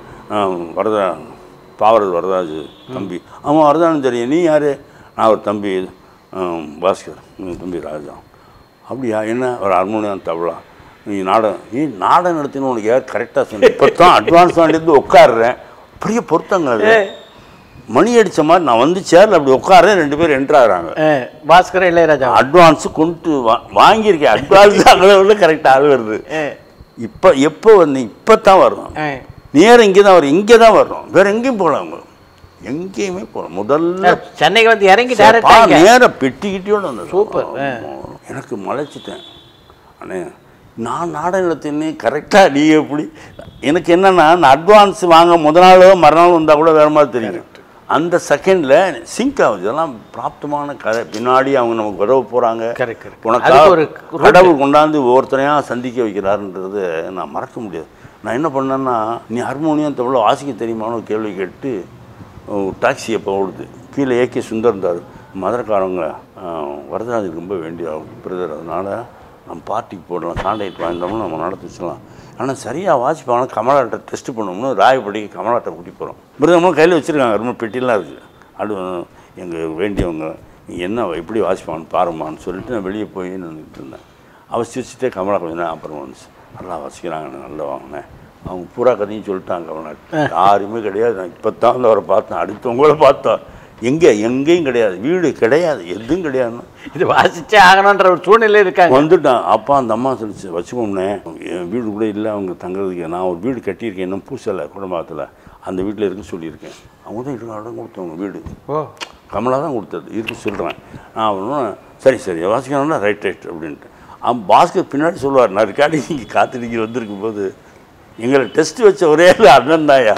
[SPEAKER 4] வரதாஜ் தம்பி. ஆமாம் வரதான்னு தெரியும். நீ யார்? நான் ஒரு தம்பி பாஸ்கர் தம்பி ராஜா. அப்படியா என்ன ஒரு ஹார்மோனியம் தவளா நீ நாடகம் நடத்தினு உனக்கு யார் கரெக்டாக சொன்ன? இப்போ தான் அட்வான்ஸ் வாங்கிட்டு உட்காடுறேன். பெரிய பொருத்தங்க. அது மணி அடித்த மாதிரி நான் வந்து சேரில் அப்படி உட்காடுறேன். 2 பேர் என்ட்ராகிறாங்க.
[SPEAKER 5] பாஸ்கர் இளையராஜா
[SPEAKER 4] அட்வான்ஸ் கொண்டு வாங்கியிருக்கேன். அட்வான்ஸ் அங்கே கரெக்டாக ஆள் வருது. எப்போ வந்து இப்போ தான் வரணும். நேரம் இங்கே தான் வரும். இங்கே தான் வரணும். வேறு எங்கேயும் போகலாம். அவங்க எங்கேயுமே போகலாம். முதல்ல
[SPEAKER 5] சென்னைக்கு வந்து இறங்கி
[SPEAKER 4] நேரம் பெட்டிக்கிட்டோட வந்தது.
[SPEAKER 5] சூப்பர்.
[SPEAKER 4] எனக்கு மலைச்சிட்டேன். அண்ணே நான் நாடகத்தின்னே கரெக்டாக எப்படி எனக்கு என்னென்னா நான் அட்வான்ஸ் வாங்க முதல் நாளோ மறுநாள் வந்தால் கூட வேறு மாதிரி தெரியும். அந்த செகண்டில் சிங்க் ஆகுது. இதெல்லாம் பிராப்தமான கதை. பின்னாடி அவங்க நமக்கு உதவ போகிறாங்க. உனக்கு கடவுள் கொண்டாந்து ஒவ்வொருத்தரையாக சந்திக்க வைக்கிறாருன்றது நான் மறக்க முடியாது. நான் என்ன பண்ணேன்னா, நீ ஹார்மோனியம் தமிழில் வாசிக்க தெரியுமான்னு ஒரு கேள்வி கேட்டு டாக்ஸி எப்போ ஓடுது. கீழே ஏகே சுந்தர் இருந்தார். மதுரைக்காரவங்க வரதராஜுக்கு ரொம்ப வேண்டிய பிரதர், அதனால் நம்ம பார்ட்டிக்கு போடலாம், கான்டாக்ட் வாங்கிட்டோம்னா நம்ம நடத்தி வச்சுக்கலாம். ஆனால் சரியாக வாசிப்பாங்க. கமலாட்டை டெஸ்ட் பண்ணோம்னு ராயப்படிக்கு கமலாட்டை கூட்டி போகிறோம். மிருதமும் கையில் வச்சுருக்காங்க, ரொம்ப பெட்டிலாம் இருக்குது. அது எங்கள் வேண்டியவங்க நீ என்ன எப்படி வாசிப்பாங்கன்னு பாருமான்னு சொல்லிட்டு நான் வெளியே போய் நின்றுட்டு இருந்தேன். அவள் சிரிச்சுட்டே கமலா கொஞ்சம் நேரம் அப்புறம் வந்துச்சு. நல்லா வாசிக்கிறாங்க, நல்லா வாங்கினேன். அவங்க பூரா கதையும் சொல்லிட்டாங்க. கமலாட்டு யாருமே கிடையாது. நான் இப்போ தான் வந்து அவரை பார்த்தேன். அடுத்தவங்கள பார்த்தோம். எங்கேயும் கிடையாது, வீடு கிடையாது, எதுவும் கிடையாதுன்னு
[SPEAKER 5] இது வாசிச்சே ஆகணுன்ற ஒரு சூழ்நிலை இருக்காங்க.
[SPEAKER 4] வந்துட்டான். அப்பா அந்த அம்மா சொல்லிச்சு, வச்சுக்கோம்னே என் வீடு கூட இல்லை அவங்க தங்குறதுக்கு. நான் ஒரு வீடு கட்டியிருக்கேன், இன்னும் பூசலை குடும்பத்தில், அந்த வீட்டில் இருக்குன்னு சொல்லியிருக்கேன். அவங்க தான் இடம் கொடுத்தவங்க வீடு. கமலா தான் கொடுத்தது இருக்கு சொல்கிறேன். நான் அவனும் சரி சரி வாசிக்கணும்னா ரைட் அப்படின்ட்டு. அவன் பாஸ்கர் பின்னாடி சொல்லுவார், நான் ரெக்கார்டிங் இங்கே காத்திருக்கி வந்திருக்கும் போது எங்களை டெஸ்ட் வச்ச ஒரே அண்ணன் தாயா,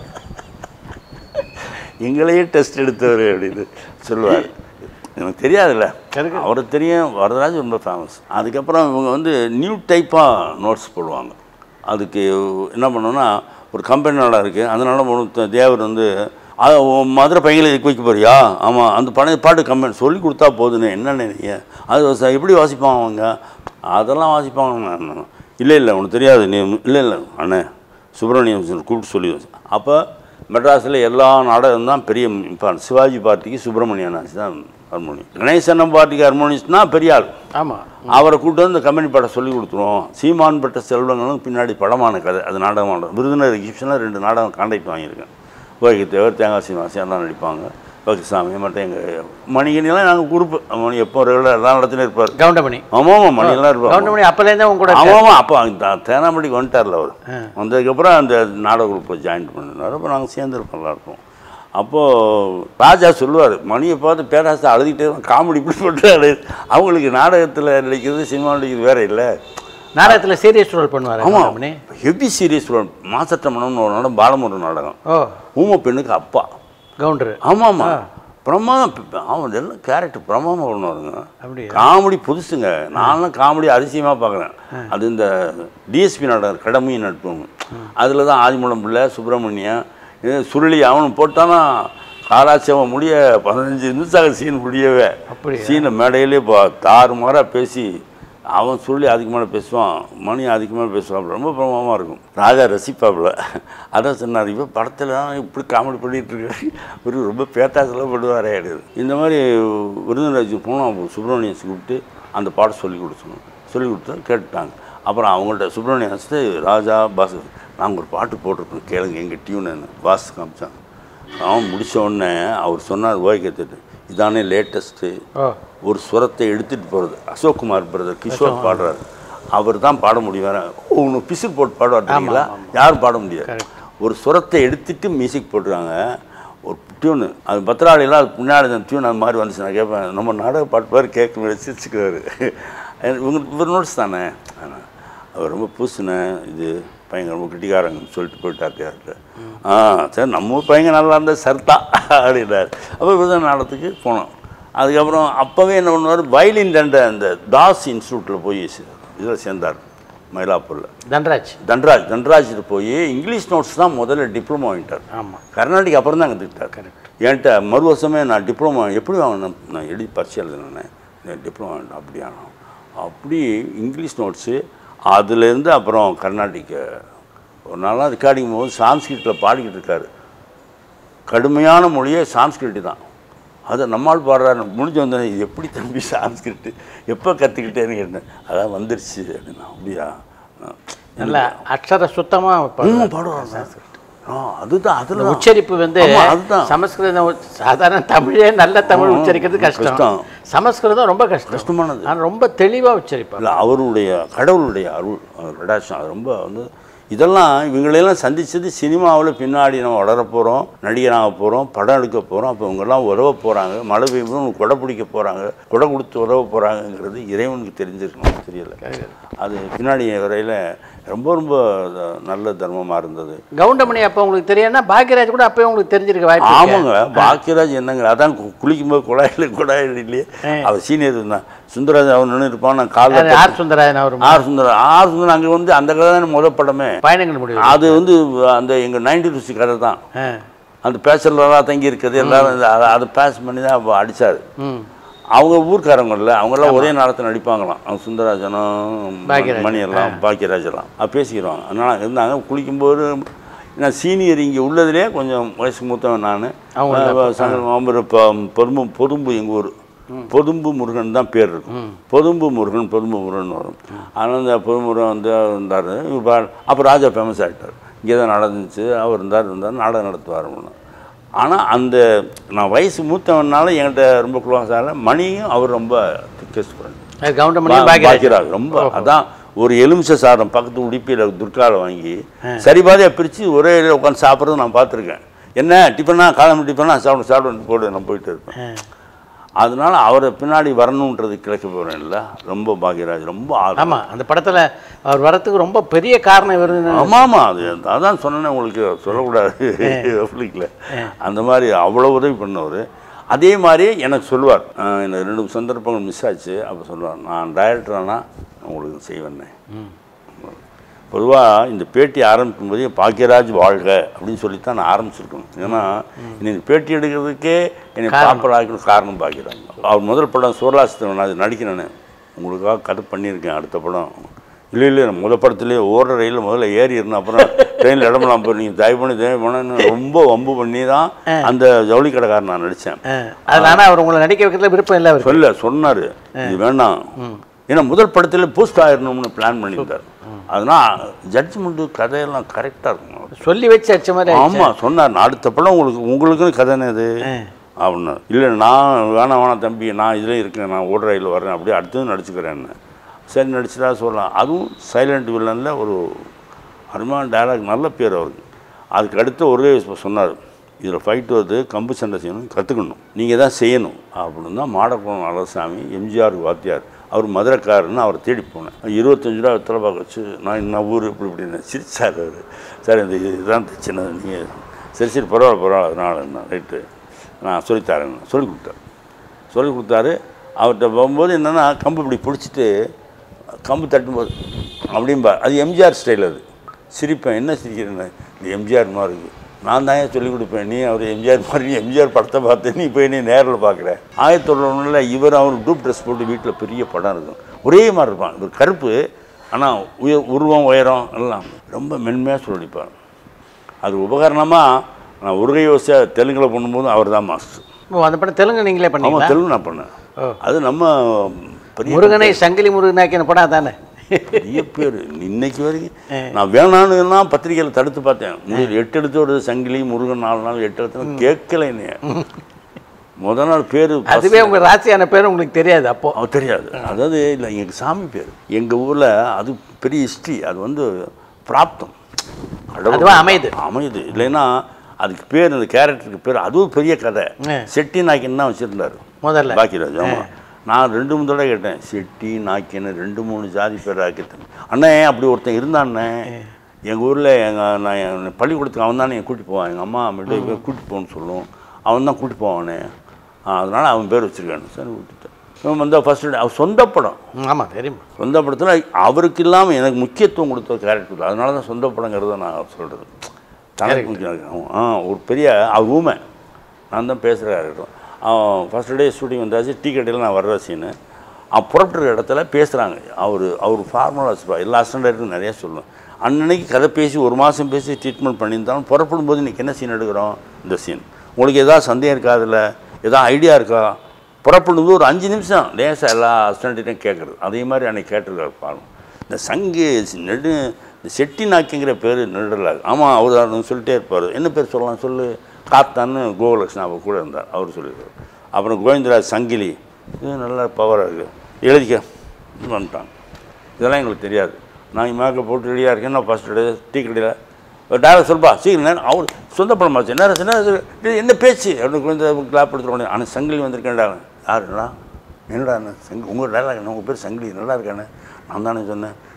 [SPEAKER 4] எங்களையே டெஸ்ட் எடுத்தவர் அப்படின்னு சொல்லுவார். எனக்கு தெரியாதுல்ல, அவருக்கு தெரியும். வரதராஜ் ரொம்ப ஃபேமஸ். அதுக்கப்புறம் இவங்க வந்து நியூ டைப்பாக நோட்ஸ் போடுவாங்க. அதுக்கு என்ன பண்ணோன்னா, ஒரு கம்பெனி நாடாக இருக்குது, அதனால தேவர் வந்து மதுரை பையங்களை வைக்க போறியா? ஆமாம், அந்த பாட்டு கம்பெனி சொல்லி கொடுத்தா போதுன்னு என்ன நினைங்க. அது எப்படி வாசிப்பாங்க அவங்க? அதெல்லாம் வாசிப்பாங்க. இல்லை உனக்கு தெரியாது நீ. இல்லை அண்ணே சுப்பிரமணியம் கூப்பிட்டு சொல்லி. அப்போ மெட்ராஸில் எல்லா நாடகம் தான் பெரிய சிவாஜி பார்ட்டிக்கு சுப்பிரமணியன் ஆச்சு தான் ஹார்மோனியம். கணேசனம் பார்ட்டிக்கு ஹார்மோனியம்னா பெரிய ஆள். ஆமாம், அவரை கூப்பிட்டு வந்து இந்த கம்பெனி பாட்டை சொல்லி கொடுத்துருவோம். சீமான் பெற்ற செல்வங்களும் பின்னாடி படமான கதை. அது நாடகம். விருதுநகர் எக்ஸிபிஷனில் 2 நாடகம் கான்டாக்ட் வாங்கியிருக்கேன். தேவர், தேங்காய் சீனிவாசன் தான் நடிப்பாங்க. பக்திசாமி மட்டும் எங்கள் மணிகனிலாம் நாங்கள் குரூப்பு. மணி எப்போ ரெகுலர் எல்லா இடத்துலையும் இருப்பார்.
[SPEAKER 5] கவுண்டமணி.
[SPEAKER 4] ஆமாம், மணியெல்லாம் இருப்பார்.
[SPEAKER 5] கவுண்டமணி அப்போலேருந்து அவங்க கூட.
[SPEAKER 4] ஆமாம், அப்போ தேனாம்படிக்கு வந்துட்டார்ல அவர். வந்ததுக்கப்புறம் அந்த நாடக குரூப்பில் ஜாயின் பண்ணினார். அப்போ நாங்கள் சேர்ந்துருப்போம் எல்லாருக்கும். அப்போது ராஜா சொல்லுவார், மணியை பார்த்து பேராசை அழுதுகிட்டே காமெடி இப்படி பண்ணுறாரு. அவங்களுக்கு நாடகத்தில் நடிக்கிறது சினிமா நடிக்கிறது வேறு இல்லை.
[SPEAKER 5] நாடகத்தில் சீரியஸ் ரோல் பண்ணுவார்.
[SPEAKER 4] ஆமாம், ஹெவி சீரியஸ் ரோல். மாசற்றமணம்னு ஒரு நாடகம், பாலமுரு நாடகம். ஊமை பெண்ணுக்கு அப்பா கவுண்டர். ஆமாம், பிரமாதம். அவன் எல்லாம் கேரக்டர் பிரமாதம் பண்ணுவாருங்க. அப்படி காமெடி புதுசுங்க. நானும் காமெடி அதிசயமாக பார்க்குறேன். அது இந்த டிஎஸ்பி நாடகம் கடமையும் நட்புங்க. அதில் தான் ஆதிமூலம் பிள்ளை, சுப்பிரமணியம், சுருளி அவனு போட்டானா காலாட்சேபம் முடிய 15 நிமிஷம் சீன் முடியவே. அப்படி சீனை மேடையிலே தாறுமாறாக பேசி அவன் சொல்லி அதிகமாக பேசுவான், மணி அதிகமாக பேசுவான். ரொம்ப பிரமாதமாக இருக்கும். ராஜா ரசிப்பாப்புல. அதான் சொன்னார், இப்போ படத்தில் இப்படி காமெடி பண்ணிகிட்டு இருக்காரு, ஒரு ரொம்ப பேத்தாசெல்லாம் பண்ணுவாரே அப்படிது. இந்த மாதிரி விருதுநகர் போனோம். சுப்பிரமணியன் கூப்பிட்டு அந்த பாடம் சொல்லி கொடுத்து கேட்டுட்டாங்க. அப்புறம் அவங்கள்ட்ட சுப்பிரமணியன் வச்சுட்டு, ராஜா பாஸ் நாங்கள் ஒரு பாட்டு போட்டிருக்கோம் கேளுங்க எங்கள் டியூன்னு பாஸ் காமிச்சாங்க. அவன் முடித்த உடனே அவர் சொன்னார், ஓய் கற்றுட்டு, இதானே லேட்டஸ்ட்டு ஒரு சுரத்தை எடுத்துகிட்டு போகிறது. அசோக்குமார் பிரதர் கிஷோர் பாடுறாரு. அவர் தான் பாட முடியும். வேறு ஒன்று பிசில் போட்டு பாடுவார்ங்களா, யாரும் பாட முடியாது. ஒரு சுரத்தை எடுத்துகிட்டு மியூசிக் போட்டுருக்காங்க. ஒரு டியூனு அது பத்திராளிலாம் அது முன்னாடி அந்த டியூன் அது மாதிரி வந்துச்சு. நான் கேட்பேன், நம்ம நாடக பாட்டு பாரு கேட்க ரசிச்சுக்குவார். இவர் நோட்ஸ் தானே. அவர் ரொம்ப பூசுனேன், இது பையன் ரொம்ப கிட்டிக்காரங்கன்னு சொல்லிட்டு போயிட்டார் யார்கிட்ட. சரி நம்ம பையன் நல்லா இருந்தால் சர்த்தா அப்படின்னாரு. அப்போ விருதுநகர் நாடகத்துக்கு போனோம். அதுக்கப்புறம் அப்போவே என்ன பண்ணுவார், வயலின் அந்த தாஸ் இன்ஸ்டியூட்டில் போய் இதில் சேர்ந்தார் மயிலாப்பூரில். தன்ராஜ் போய் இங்கிலீஷ் நோட்ஸ் தான் முதல்ல டிப்ளமோ வாங்கிட்டார். ஆமாம், கர்நாடிக் அப்புறம் தான் கற்றுக்கிட்டார். கரெக்ட். என்கிட்ட மறு வருஷமே நான் டிப்ளமோ எப்படி வாங்கினேன், நான் எழுதி பரிசு எழுதினேன், டிப்ளமோ வாங்கினேன். அப்படியானோம். அப்படி இங்கிலீஷ் நோட்ஸு அதுலேருந்து அப்புறம் கர்நாடிக்கு ஒரு நாளாக ரெக்கார்டிங் போது சான்ஸ்கிரிட்டில் பாடிக்கிட்டு இருக்காரு. கடுமையான மொழியே சான்ஸ்கிரிட்டு தான். அதை நம்மால் பாடுறாரு. முடிஞ்சு வந்தேன், இது எப்படி தம்பி சான்ஸ்கிரிட்டு எப்போ கற்றுக்கிட்டேன்னு கேட்டேன். அதான் வந்துருச்சு அப்படின்னா. அப்படியா,
[SPEAKER 5] நல்லா அக்ஷர சுத்தமாக
[SPEAKER 4] பாடுவாங்க. அதுதான் அதில்
[SPEAKER 5] உச்சரிப்பு வந்து அதுதான். சமஸ்கிருதம் சாதாரண தமிழே நல்ல தமிழ் உச்சரிக்கிறது கஷ்டம். சமஸ்கிருதம் ரொம்ப கஷ்டமானது. நான் ரொம்ப தெளிவாக உச்சரிப்பேன்.
[SPEAKER 4] இல்லை, அவருடைய கடவுளுடைய அருள் கடாட்சம் அது ரொம்ப வந்து. இதெல்லாம் இவங்களெல்லாம் சந்தித்தது சினிமாவில் பின்னாடி நம்ம வளர போகிறோம், நடிகராக போகிறோம், படம் எடுக்க போகிறோம். அப்போ இவங்கெல்லாம் உறவ போகிறாங்க, மழை பெய்யும் கொடை பிடிக்க போகிறாங்க, கொடை கொடுத்து உறவ போகிறாங்கங்கிறது இறைவனுக்கு தெரிஞ்சிருக்கணும், தெரியலை. அது பின்னாடி வரையில் ரொம்ப ரொம்ப நல்ல தர்மமாக இருந்தது.
[SPEAKER 5] கவுண்டமணி அப்போ உங்களுக்கு தெரியும்னா பாக்கியராஜ் கூட அப்போயே உங்களுக்கு தெரிஞ்சிருக்க வாய்ப்பு.
[SPEAKER 4] ஆமாங்க, பாக்கியராஜ் என்னங்க, அதான் குளிக்கும்போது குழாயில் இல்லையே, அவர் சீனியர் தான். சுந்தரராஜன் அவர் நின்று இருப்பான், நான் காலையில்
[SPEAKER 5] ஆர் சுந்தரராஜன் அவர்
[SPEAKER 4] ஆர் சுந்தரன் அங்கே வந்து அந்த கதை தான் முதல் படமே
[SPEAKER 5] பயணங்கள் முடியும்.
[SPEAKER 4] அது வந்து அந்த எங்கள் 92 கதை தான். அந்த பேச்சர்லாம் தங்கி இருக்குது எல்லாரும் அதை பேஸ் பண்ணி தான் அடித்தார். அவங்க ஊர்க்காரங்க இல்லை, அவங்கெல்லாம் ஒரே நேரத்தில் நடிப்பாங்களாம். அவங்க சுந்தரராஜனும் மணியெல்லாம் பாக்கியராஜெல்லாம் பேசிக்கிறாங்க. அதனால் இருந்தாங்க. குளிக்கும்போது நான் சீனியர் இங்கே உள்ளதுலேயே கொஞ்சம் வயசு மூத்தவன் நான். பொதும்பு எங்கள் ஊர் பொதும்பு முருகன் தான் பேர் இருக்கும். பொதும்பு முருகன் வரும். ஆனால் இந்த பொதுமுருகன் வந்து இருந்தார். அப்போ ராஜா ஃபேமஸ் ஆகிட்டார். இங்கே தான் நடந்துச்சு. அவர் இருந்தார் நாடகம் நடத்துவார். ஆனால் அந்த நான் வயசு மூத்தவனால என்கிட்ட ரொம்ப க்ளோஸ் ஆகல. மணியும் அவர் ரொம்ப திக்கஸ்ட் ஃப்ரெண்ட். பாக்கியராஜ் ரொம்ப அதான் ஒரு எலுமிச்சை சாதம் பக்கத்து உடுப்பியில் துர்காவில் வாங்கி சரிபாதியாக பிரித்து ஒரே உட்காந்து சாப்பிட்றது நான் பார்த்துருக்கேன். என்ன டிஃபனா காலம் டிஃபனா சாப்பிட்டு போட்டு நான் போயிட்டு இருப்பேன். அதனால அவரை பின்னாடி வரணுன்றது கிழக்கு போகிறேன் இல்லை. ரொம்ப பாக்கியராஜ் ரொம்ப
[SPEAKER 5] ஆமாம், அந்த படத்தில் அவர் வரத்துக்கு ரொம்ப பெரிய காரணம் வருது.
[SPEAKER 4] ஆமாம், அதான் சொன்னேன் உங்களுக்கு, சொல்லக்கூடாது பப்ளிக்கில். அந்த மாதிரி அவ்வளோ உதவி பண்ணவர். அதே மாதிரி எனக்கு சொல்லுவார், எனக்கு 2 சந்தர்ப்பங்கள் மிஸ் ஆச்சு. அப்போ சொல்லுவார், நான் டைரக்டரானா உங்களுக்கு செய்வேன்னே. பொதுவாக இந்த பேட்டி ஆரம்பிக்கும் போதே பாக்கியராஜ் வாழ்க அப்படின்னு சொல்லித்தான் நான் ஆரம்பிச்சிருக்கணும். ஏன்னா இன்னைக்கு பேட்டி எடுக்கிறதுக்கே என்னை ப்ராப்பர் ஆகிக்கணும் காரணம் பாக்கியராஜ். அவர் முதல் படம் சோர்லாசித்தவன் அது நடிக்கிறேன்னு உங்களுக்காக கதை பண்ணியிருக்கேன். அடுத்த படம் இல்லை முதல் படத்துலேயே ஓடுற ரயிலில் முதல்ல ஏறி இருந்தேன். அப்புறம் ட்ரெயினில் இடமெல்லாம் போய் நீங்கள் தயவு பண்ணு ரொம்ப வம்பு பண்ணி தான் அந்த ஜவுளி கடைக்காரன் நான் நடித்தேன்.
[SPEAKER 5] அதனால் அவர் உங்களை நடிக்க வைக்கிறதுல விருப்பம் இல்லை சொன்னார்.
[SPEAKER 4] இது வேணாம், ஏன்னா முதல் படத்தில் போஸ்ட் ஆயிடணும்னு பிளான் பண்ணியிருந்தார். அதனால் ஜட்ஜ்மெண்ட்டு கதையெல்லாம் கரெக்டாக இருக்கும்
[SPEAKER 5] சொல்லி வச்சு அடிச்ச மாதிரி.
[SPEAKER 4] ஆமாம் சொன்னார், அடுத்த படம் உங்களுக்குன்னு கதைன்னு இது அப்படின்னு. இல்லை நான் வேணாம் தம்பி, நான் இதில் இருக்கேன், நான் ஓடுற ரயில் வர்றேன், அப்படியே அடுத்தது நடிச்சுக்கிறேன்னு. சரி நடிச்சுட்டா சொல்லலாம். அதுவும் சைலண்ட் வில்லனில் ஒரு அருமையான டயலாக், நல்ல பேர் அவருக்கு. அதுக்கு அடுத்து ஒரே சொன்னார், இதில் ஃபைட் வருது, கம்பு சண்டை செய்யணும், கற்றுக்கணும், நீங்கள் தான் செய்யணும் அப்படின்னு தான் மாடக்குளம் நல்லசாமி எம்ஜிஆர் வாத்தியார். அவர் மதுரைக்காரன்னு அவரை தேடி போனேன். 25 ரூபா வெத்தலை பார்க்க வச்சு நான் என்ன ஊர் இப்படின்னு சிரிச்சார் அவர். சார் இந்த இதுதான் பிரச்சனை, நீங்கள் சரி பரவாயில்ல அதனால் என்ன ரைட்டு நான் சொல்லித்தரேன்னு சொல்லி கொடுத்தாரு. அவர்கிட்ட போகும்போது என்னென்னா கம்பு இப்படி பிடிச்சிட்டு கம்பு தட்டும்போது அப்படின்பா, அது எம்ஜிஆர் ஸ்டைல். அது சிரிப்பேன், என்ன சிரிக்கிறேன்னு, இந்த எம்ஜிஆர் மாதிரி இருக்குது, நான் தான் ஏன் சொல்லிக் கொடுப்பேன், நீ அவர் எம்ஜிஆர் மாதிரி எம்ஜிஆர் படத்தை பார்த்து நீ போய் நீ நேரில் பார்க்குற. 1991 இவர் அவர் குரூப் ட்ரெஸ் போட்டு வீட்டில் பெரிய படம் இருக்கும், ஒரே மாதிரி இருப்பான். இவர் கருப்பு, ஆனால் உருவம் உயரம் எல்லாம் ரொம்ப மென்மையாக சொல்லிப்பார். அது உபகரணமாக நான் உருகை யோசியாக தெலுங்கில் பண்ணும்போது அவர் தான் மாஸ்டர்.
[SPEAKER 5] அந்த படம் தெலுங்கு நீங்களே பண்ணி?
[SPEAKER 4] ஆமாம், தெலுங்கு நான் பண்ணேன். அது நம்ம
[SPEAKER 5] முருகனை சங்கிலி முருகனாக்கின படம் தானே,
[SPEAKER 4] பெரிய பேர். இன்னைக்கு வரைக்கும் நான் வேணான்னு பத்திரிகையில் தடுத்து பார்த்தேன். 8 எடுத்து ஒரு சங்கிலி முருகன் 4 நாள் 8 எடுத்து கேட்கல. என்னைய முதல் நாள் பேர்
[SPEAKER 5] அதுவே உங்கள் ராசியான பேர் உங்களுக்கு தெரியாது? அப்போ
[SPEAKER 4] தெரியாது. அதாவது இல்லை, எங்கள் சாமி பேர் எங்கள் ஊரில் அது பெரிய ஹிஸ்ட்ரி. அது வந்து பிராப்தம் அமையுது. இல்லைன்னா அதுக்கு பேர், அந்த கேரக்டருக்கு பேர், அதுவும் பெரிய கதை. செட்டி நாய்க்குன்னு தான் வச்சுருந்தார் முதல்ல பாக்கியராஜ். ஆமாம், நான் 2-3 தடவை கேட்டேன், செட்டி நாய்க்குன்னு 2-3 ஜாதி பேர் ஆக்கிட்டேன். அண்ணே அப்படி ஒருத்தன் இருந்தான்னே எங்கள் ஊரில். நான் பள்ளிக்கூடத்துக்கு அவன் தானே கூட்டிட்டு போவான். எங்கள் அம்மா அம்மிட்ட கூட்டிட்டு போகணுன்னு சொல்லுவோம், அவன் தான் கூட்டிட்டு போவானே, அதனால் அவன் பேர் வச்சுருக்கானு. சரி விட்டுட்டேன். இவன் வந்து ஃபஸ்ட்டு அவர் சொந்த படம். ஆமாம் தெரியும், சொந்த படத்தில் அவருக்கு இல்லாமல் எனக்கு முக்கியத்துவம் கொடுத்த கேரக்டர். அதனால தான் சொந்த படங்கிறத நான் சொல்கிறது. தனக்கு முக்கியம். ஒரு பெரிய அவர் ஊமை, நான் தான் பேசுகிற கேரக்டர். ஃபஸ்ட் டே ஷூட்டிங் வந்தாச்சு, டீ கடையில் நான் வர்ற சீனு. புறப்பட்டுற இடத்துல பேசுகிறாங்க. அவர் ஃபார்முலா வச்சுருப்பா, எல்லா அசிஸ்டண்ட்டும் நிறையா சொல்லுவேன். அன்னன்னைக்கு கதை பேசி 1 மாதம் பேசி ட்ரீட்மெண்ட் பண்ணியிருந்தாலும் புறப்படும் போது இன்றைக்கி என்ன சீன் எடுக்கிறோம், இந்த சீன் உங்களுக்கு எதாவது சந்தேகம் இருக்கா, அதில் எதாவது ஐடியா இருக்கா, புறப்படும்போது ஒரு 5 நிமிஷம் லேசாக எல்லா அசிஸ்டண்ட்டையும் கேட்குறது. அதே மாதிரி அன்றைக்கி கேட்டிருக்காரு பாருங்க. இந்த சங்கு நெடு, இந்த செட்டி நாக்கிங்கிற பேர் நெடுலாக. ஆமாம், அவர் சொல்லிட்டே இருப்பார். என்ன பேர் சொல்லலாம் சொல்லு, காத்தான்னு கோகுலக்ஷ்ணன் அவர் கூட இருந்தார், அவர் சொல்லியிருக்காரு. அப்புறம் கோவிந்தராஜ் சங்கிலி, இது நல்லா பவராக இருக்குது, எழுதிக்க வந்துட்டாங்க. இதெல்லாம் எங்களுக்கு தெரியாது. நான் மேக்கப் போட்டு ரெடியாக இருக்கேன். நான் ஃபஸ்ட் டே டீ கடையில் டேரக்ட் சொல்பா சீக்கிரம், அவர் சொந்த படமாச்சு, என்ன பேச்சு அப்படின்னு கொஞ்சம் கிளாப் எடுத்துருவாங்க. ஆனால் சங்கிலி வந்திருக்கேன்டா. யாருடா என்னடா சங்கி, உங்கள் டேரக்ட் உங்கள் பேர் சங்கிலி நல்லா இருக்கானே. நான் தானே சொன்னேன்.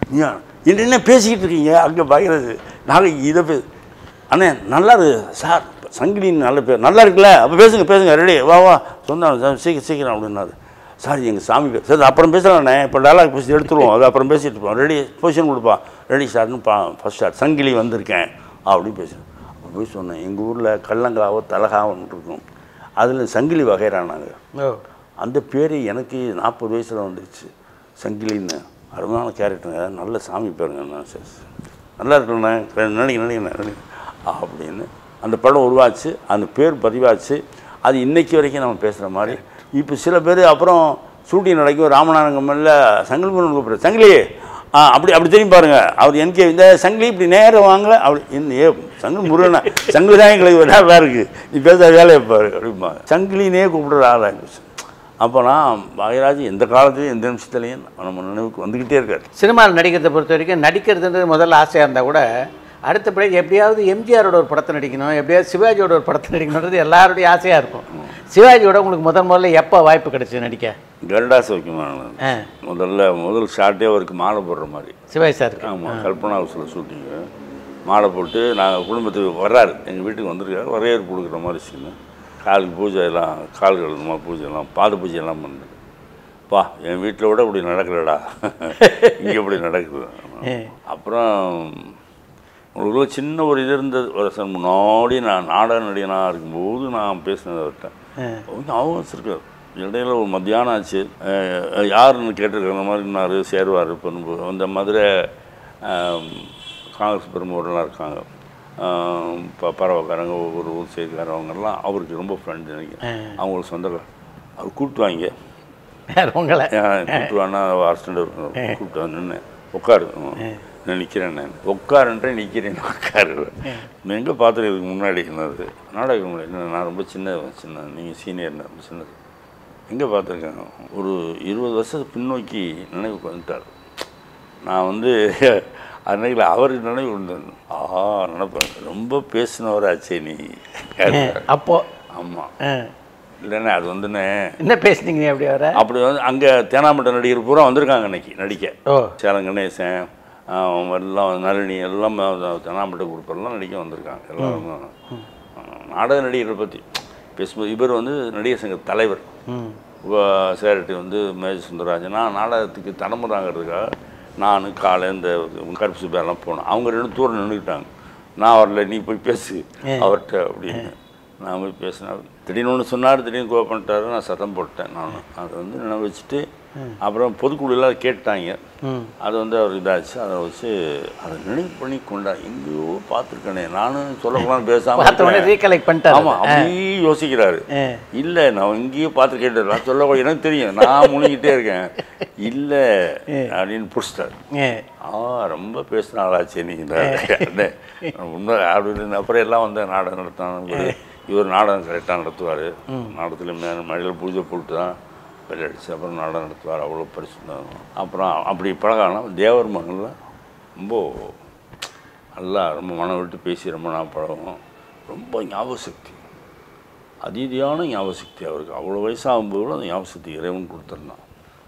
[SPEAKER 4] நீ என்ன பேசிக்கிட்டு இருக்கீங்க அங்கே பயங்கர நாங்கள் இதை அண்ணே நல்லா இருக்கு சார் சங்கிலின்னு நல்ல பேர் நல்லா இருக்குல்ல அப்போ பேசுங்க ரெடி வா சொன்னான் சீக்கிரம் அப்படின்னாரு. சார் எங்கள் சாமி பேர் சார் அப்புறம் பேசுகிறாண்ணே இப்போ டைலாக் பேசி எடுத்துருவோம் அது அப்புறம் பேசிகிட்டு இருப்போம் ரெடி பொசிஷன் கொடுப்பான் ரெடி சார்னு ஃபஸ்ட் ஸ்டார்ட் சங்கிலி வந்திருக்கேன் அப்படின்னு பேசுகிறேன். அப்போ போய் சொன்னேன் எங்கள் ஊரில் கல்லங்காவோ தலகாவன்னு இருக்கும் அதில் சங்கிலி வகைறானாங்க. அந்த பேர் எனக்கு 40 வயசில் வந்துருச்சு சங்கிலின்னு. அருமையான கேரக்டருங்க நல்ல சாமி பேருங்க சார் நல்லா இருக்கணுண்ணே நினைக்கிறேன் அப்படின்னு அந்த படம் உருவாச்சு அந்த பேர் பதிவாச்சு. அது இன்றைக்கி வரைக்கும் நம்ம பேசுகிற மாதிரி. இப்போ சில பேர் அப்புறம் ஷூட்டிங் நடக்கும் ராமநாதங்கம்மில் சங்கிலி முருகன் கூப்பிட்ற சங்கிலி அப்படி தெரியும் பாருங்கள் அவர் எனக்கு இந்த சங்கிலி இப்படி நேரம் வாங்க அப்படி சங்கிலி முருகனா சங்கிலி தான் எங்களுக்கு வேலை இருக்குது நீ பேச வேலையை பாரு அப்படிமா சங்கிலினே கூப்பிடுற ஆளாக. அப்போனா பாக்யராஜ் எந்த காலத்துலையும் எந்த நிமிஷத்துலையும் நம்ம நினைவுக்கு வந்துக்கிட்டே இருக்காரு.
[SPEAKER 5] சினிமாவில் நடிக்கிறத பொறுத்த வரைக்கும் நடிக்கிறதுன்றது முதல்ல ஆசையாக இருந்தால் கூட அடுத்தபடி எப்படியாவது எம்ஜிஆரோட ஒரு படத்தை நடிக்கணும் எப்படியாவது சிவாஜியோட ஒரு படத்தை நடிக்கணுன்றது எல்லாருடைய ஆசையாக இருக்கும். சிவாஜியோட உங்களுக்கு முதல்ல எப்போ வாய்ப்பு கிடைச்சி நடிக்க?
[SPEAKER 4] கருடா சௌக்கியமான முதல் ஷார்ட்டே அவருக்கு மாலை போடுற மாதிரி
[SPEAKER 5] சிவாஜி சார்.
[SPEAKER 4] ஆமாம் கல்பனா ஹவுஸில் ஷூட்டிங்கு மாலை போட்டு நாங்கள் குடும்பத்துக்கு வர்றாரு எங்கள் வீட்டுக்கு வந்திருக்காரு வரவேற்பு கொடுக்குற மாதிரி சீனு. காலுக்கு பூஜை எல்லாம் கால் கழுதுமா பூஜை எல்லாம் பாத பூஜை எல்லாம் பண்ணுறது. பா என் வீட்டில் விட இப்படி நடக்கிறடா இங்கே இப்படி நடக்குது. அப்புறம் உங்களுக்கு சின்ன ஒரு இது இருந்தது வருஷம் முன்னாடி நான் நாடக நடிகனாக இருக்கும்போது நான் பேசினதை அவர்கிட்ட அவங்க இருக்கார். இடையில ஒரு மத்தியானம் ஆச்சு யாருன்னு கேட்டிருக்கிற அந்த மாதிரி இருந்தார் சேருவார் பண்பு அந்த மதுரை காங்கிரஸ் பெரும்பூரெலாம் இருக்காங்க பறவைக்காரங்க ஒவ்வொரு ஊர் செய்திக்காரவங்கெல்லாம் அவருக்கு ரொம்ப ஃப்ரெண்டு நினைக்கிறேன். அவங்களுக்கு சொந்தக்கார அவர் கூப்பிட்டு வாங்க
[SPEAKER 5] உங்களை
[SPEAKER 4] கூப்பிட்டு வானா அசிஸ்டண்ட் கூப்பிட்டு நின்று உட்காரு நான் நிற்கிறேன் நான் உட்காருன்றேன் நிற்கிறேன் உட்காரு எங்கே பார்த்துட்டு இதுக்கு முன்னாடி என்னது நாடகம் முன்னாடி என்ன நான் ரொம்ப சின்ன நீங்கள் சீனியர் ரொம்ப சின்னது எங்கே பார்த்துருக்கேன் ஒரு 20 வருஷத்துக்கு பின்னோக்கி நினைவுக்கு வந்துட்டார். நான் அன்னைக்கு அவருக்கு நினைவு உண்டு நினைப்பேன் ரொம்ப பேசினவராச்சே நீ
[SPEAKER 5] அப்போ.
[SPEAKER 4] ஆமாம் இல்லைண்ணே அது
[SPEAKER 5] என்ன பேசுனீங்க அப்படி
[SPEAKER 4] அங்கே தேனாம்பட்ட நடிகர் பூரா வந்திருக்காங்க அன்னைக்கு நடிக்க. சேலம் கணேசன் எல்லாம் நளினி எல்லாம் தென்னாம்பட்ட குரூப்பெல்லாம் நடிக்க வந்திருக்காங்க. எல்லாம் நாடக நடிகரை பற்றி பேசும்போது இவர் நடிகர் சங்க தலைவர் சேரட்டி மேஜர் சுந்தரராஜன். நான் நாடகத்துக்கு தலைமுறாங்கிறதுக்காக நான் காலை இந்த கருப்பு சுப்பையெல்லாம் போனேன். அவங்க 2 தூரம் நின்றுக்கிட்டாங்க. நான் வரல நீ போய் பேசு அவர்கிட்ட அப்படின்னு நான் போய் பேசினேன். திடீர்னு ஒன்று சொன்னார் திடீர்னு கோவம் பண்ணிட்டாரு. நான் சத்தம் போட்டேன். நான் அதை நினைவு வச்சுட்டு அப்புறம் பொதுக்குழுலாம் கேட்டாங்க. அது அவர் இதாச்சு அதை வச்சு அதை நினைவு பண்ணி கொண்டார். எங்கேயோ பார்த்துருக்கேனே நானும் சொல்லக்கூடாது பேசாமல்
[SPEAKER 5] ரீகலெக்ட் பண்ணிட்டேன்.
[SPEAKER 4] ஆமாம் அப்படி யோசிக்கிறாரு. இல்லை நான் இங்கேயோ பார்த்துருக்கேன் நான் சொல்ல எனக்கு தெரியும் நான் முழுங்கிட்டே இருக்கேன் இல்லை அப்படின்னு பிடிச்சிட்டாரு. ரொம்ப பேசின ஆளாச்சு நீங்கள் உண்மை அப்படின்னு. அப்புறம் எல்லாம் நாடகம் நடத்தினாங்க. இவர் நாடகம் கரெக்டாக நடத்துவார். நாடகத்தில் மழையில் பூஜை போட்டு தான் வெளியே அடிச்சு அப்புறம் நாடகம் நடத்துவார். அவ்வளோ பரிசுத்தான். அப்புறம் அப்படி பழகானா தேவர் மகளில் ரொம்ப நல்லா ரொம்ப மனம் விட்டு பேசி ரொம்ப நான் பழகும். ரொம்ப ஞாபக சக்தி அதீதியான ஞாபக சக்தி அவருக்கு. அவ்வளோ வயசாகும்போது கூட அந்த ஞாபக சக்தி இறைவன் கொடுத்துருந்தான்.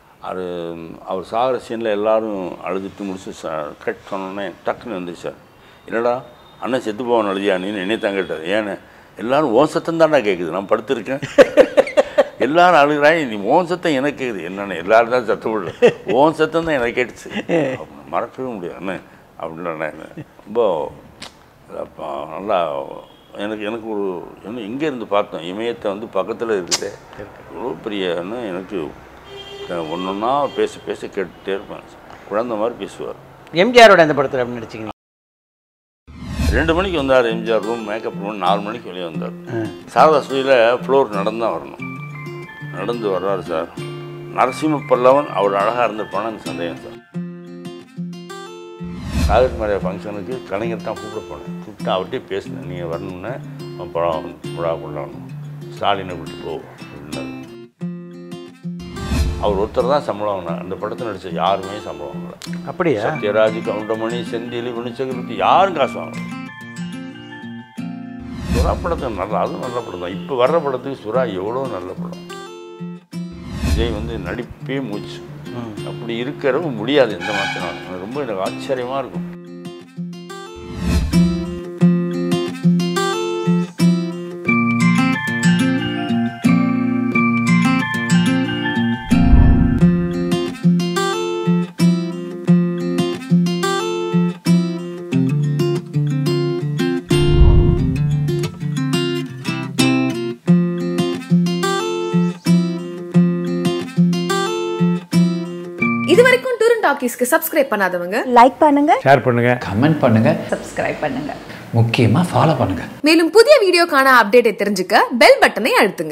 [SPEAKER 4] அவர் சாகிற சீனில் எல்லோரும் அழுதுட்டு முடிச்சு கட் சொன்னோன்னே டக்குன்னு வந்துச்சு சார் என்னடா அண்ணன் செத்து போவான் அழுதியா நீ என்னை தான் கேட்டார். ஏன்னு எல்லோரும் ஓன் சத்தம் தாண்டா கேட்குது நான் படுத்திருக்கேன் எல்லாரும் அழுகிறாய் நீ ஓன் சத்தம் எனக்கு கேட்குது என்னென்ன எல்லோரும் தான் சத்தம் விடல ஓன் சத்தம் தான் எனக்கு கேட்டுச்சு மறக்கவே முடியாது அண்ணே அப்படின்னா ரொம்ப நல்லா எனக்கு ஒரு எங்கே இருந்து பார்த்தோம் இமயத்தை பக்கத்தில் இருக்குது எவ்வளோ பெரியன்னு எனக்கு ஒன்றா பேச கேட்டுகிட்டே இருப்பேன். குழந்தை மாதிரி பேசுவார்.
[SPEAKER 5] எம்ஜிஆரோட அந்த படத்தில் எப்படி நடிச்சிங்க?
[SPEAKER 4] 2 மணிக்கு வந்தார் எம்ஜிஆர் ரூம் மேக்கப் ரூம் 4 மணிக்கு வெளியே வந்தார். சாரதா ஸ்டூடியோவில் ஃப்ளோர் நடந்தான் வரணும். நடந்து வர்றாரு சார். நரசிம்ம பல்லவன் அவர் அழகாக இருந்திருப்பான்னு சந்தேகம் சார். காதல் மேலே ஃபங்க்ஷனுக்கு கலைஞர் தான் கூப்பிட போனேன். கூப்பிட்டு அவர்கிட்டே பேசினேன் நீங்கள் வரணுன்னு படம் விழா கொண்டாடணும் ஸ்டாலினை விட்டு போவோம் அப்படின்னாரு. அவர் ஒருத்தர் தான் சம்பளம் வாங்கினார். அந்த படத்தை நடித்த யாருமே சம்பளம் வாங்கலை.
[SPEAKER 5] அப்படியா?
[SPEAKER 4] சத்யராஜ் கவுண்டமணி செந்தில் வினிச்சகருக்கு யாரும் காசு வாங்கலை. சுறா படத்துக்கு அதுவும் நல்ல படம் தான். இப்போ வர்ற படத்துக்கு சுறா எவ்வளோ நல்ல படம். விஜய் நடிப்பே மூச்சு அப்படி இருக்கிறவங்க முடியாது எந்த மாற்றினாலும். ரொம்ப எனக்கு ஆச்சரியமாக இருக்கும்.
[SPEAKER 2] இதுவரைக்கும் டூர் அண்ட் டாக்கீஸ்க்கு சப்ஸ்கிரைப் பண்ணாதவங்க
[SPEAKER 6] லைக் பண்ணுங்க,
[SPEAKER 5] ஷேர் பண்ணுங்க,
[SPEAKER 7] கமெண்ட் பண்ணுங்க,
[SPEAKER 6] சப்ஸ்கிரைப் பண்ணுங்க,
[SPEAKER 7] முக்கியமா ஃபாலோ பண்ணுங்க.
[SPEAKER 2] மேலும் புதிய வீடியோக்கான அப்டேட்டை தெரிஞ்சுக்க பெல் பட்டனை அழுத்துங்க.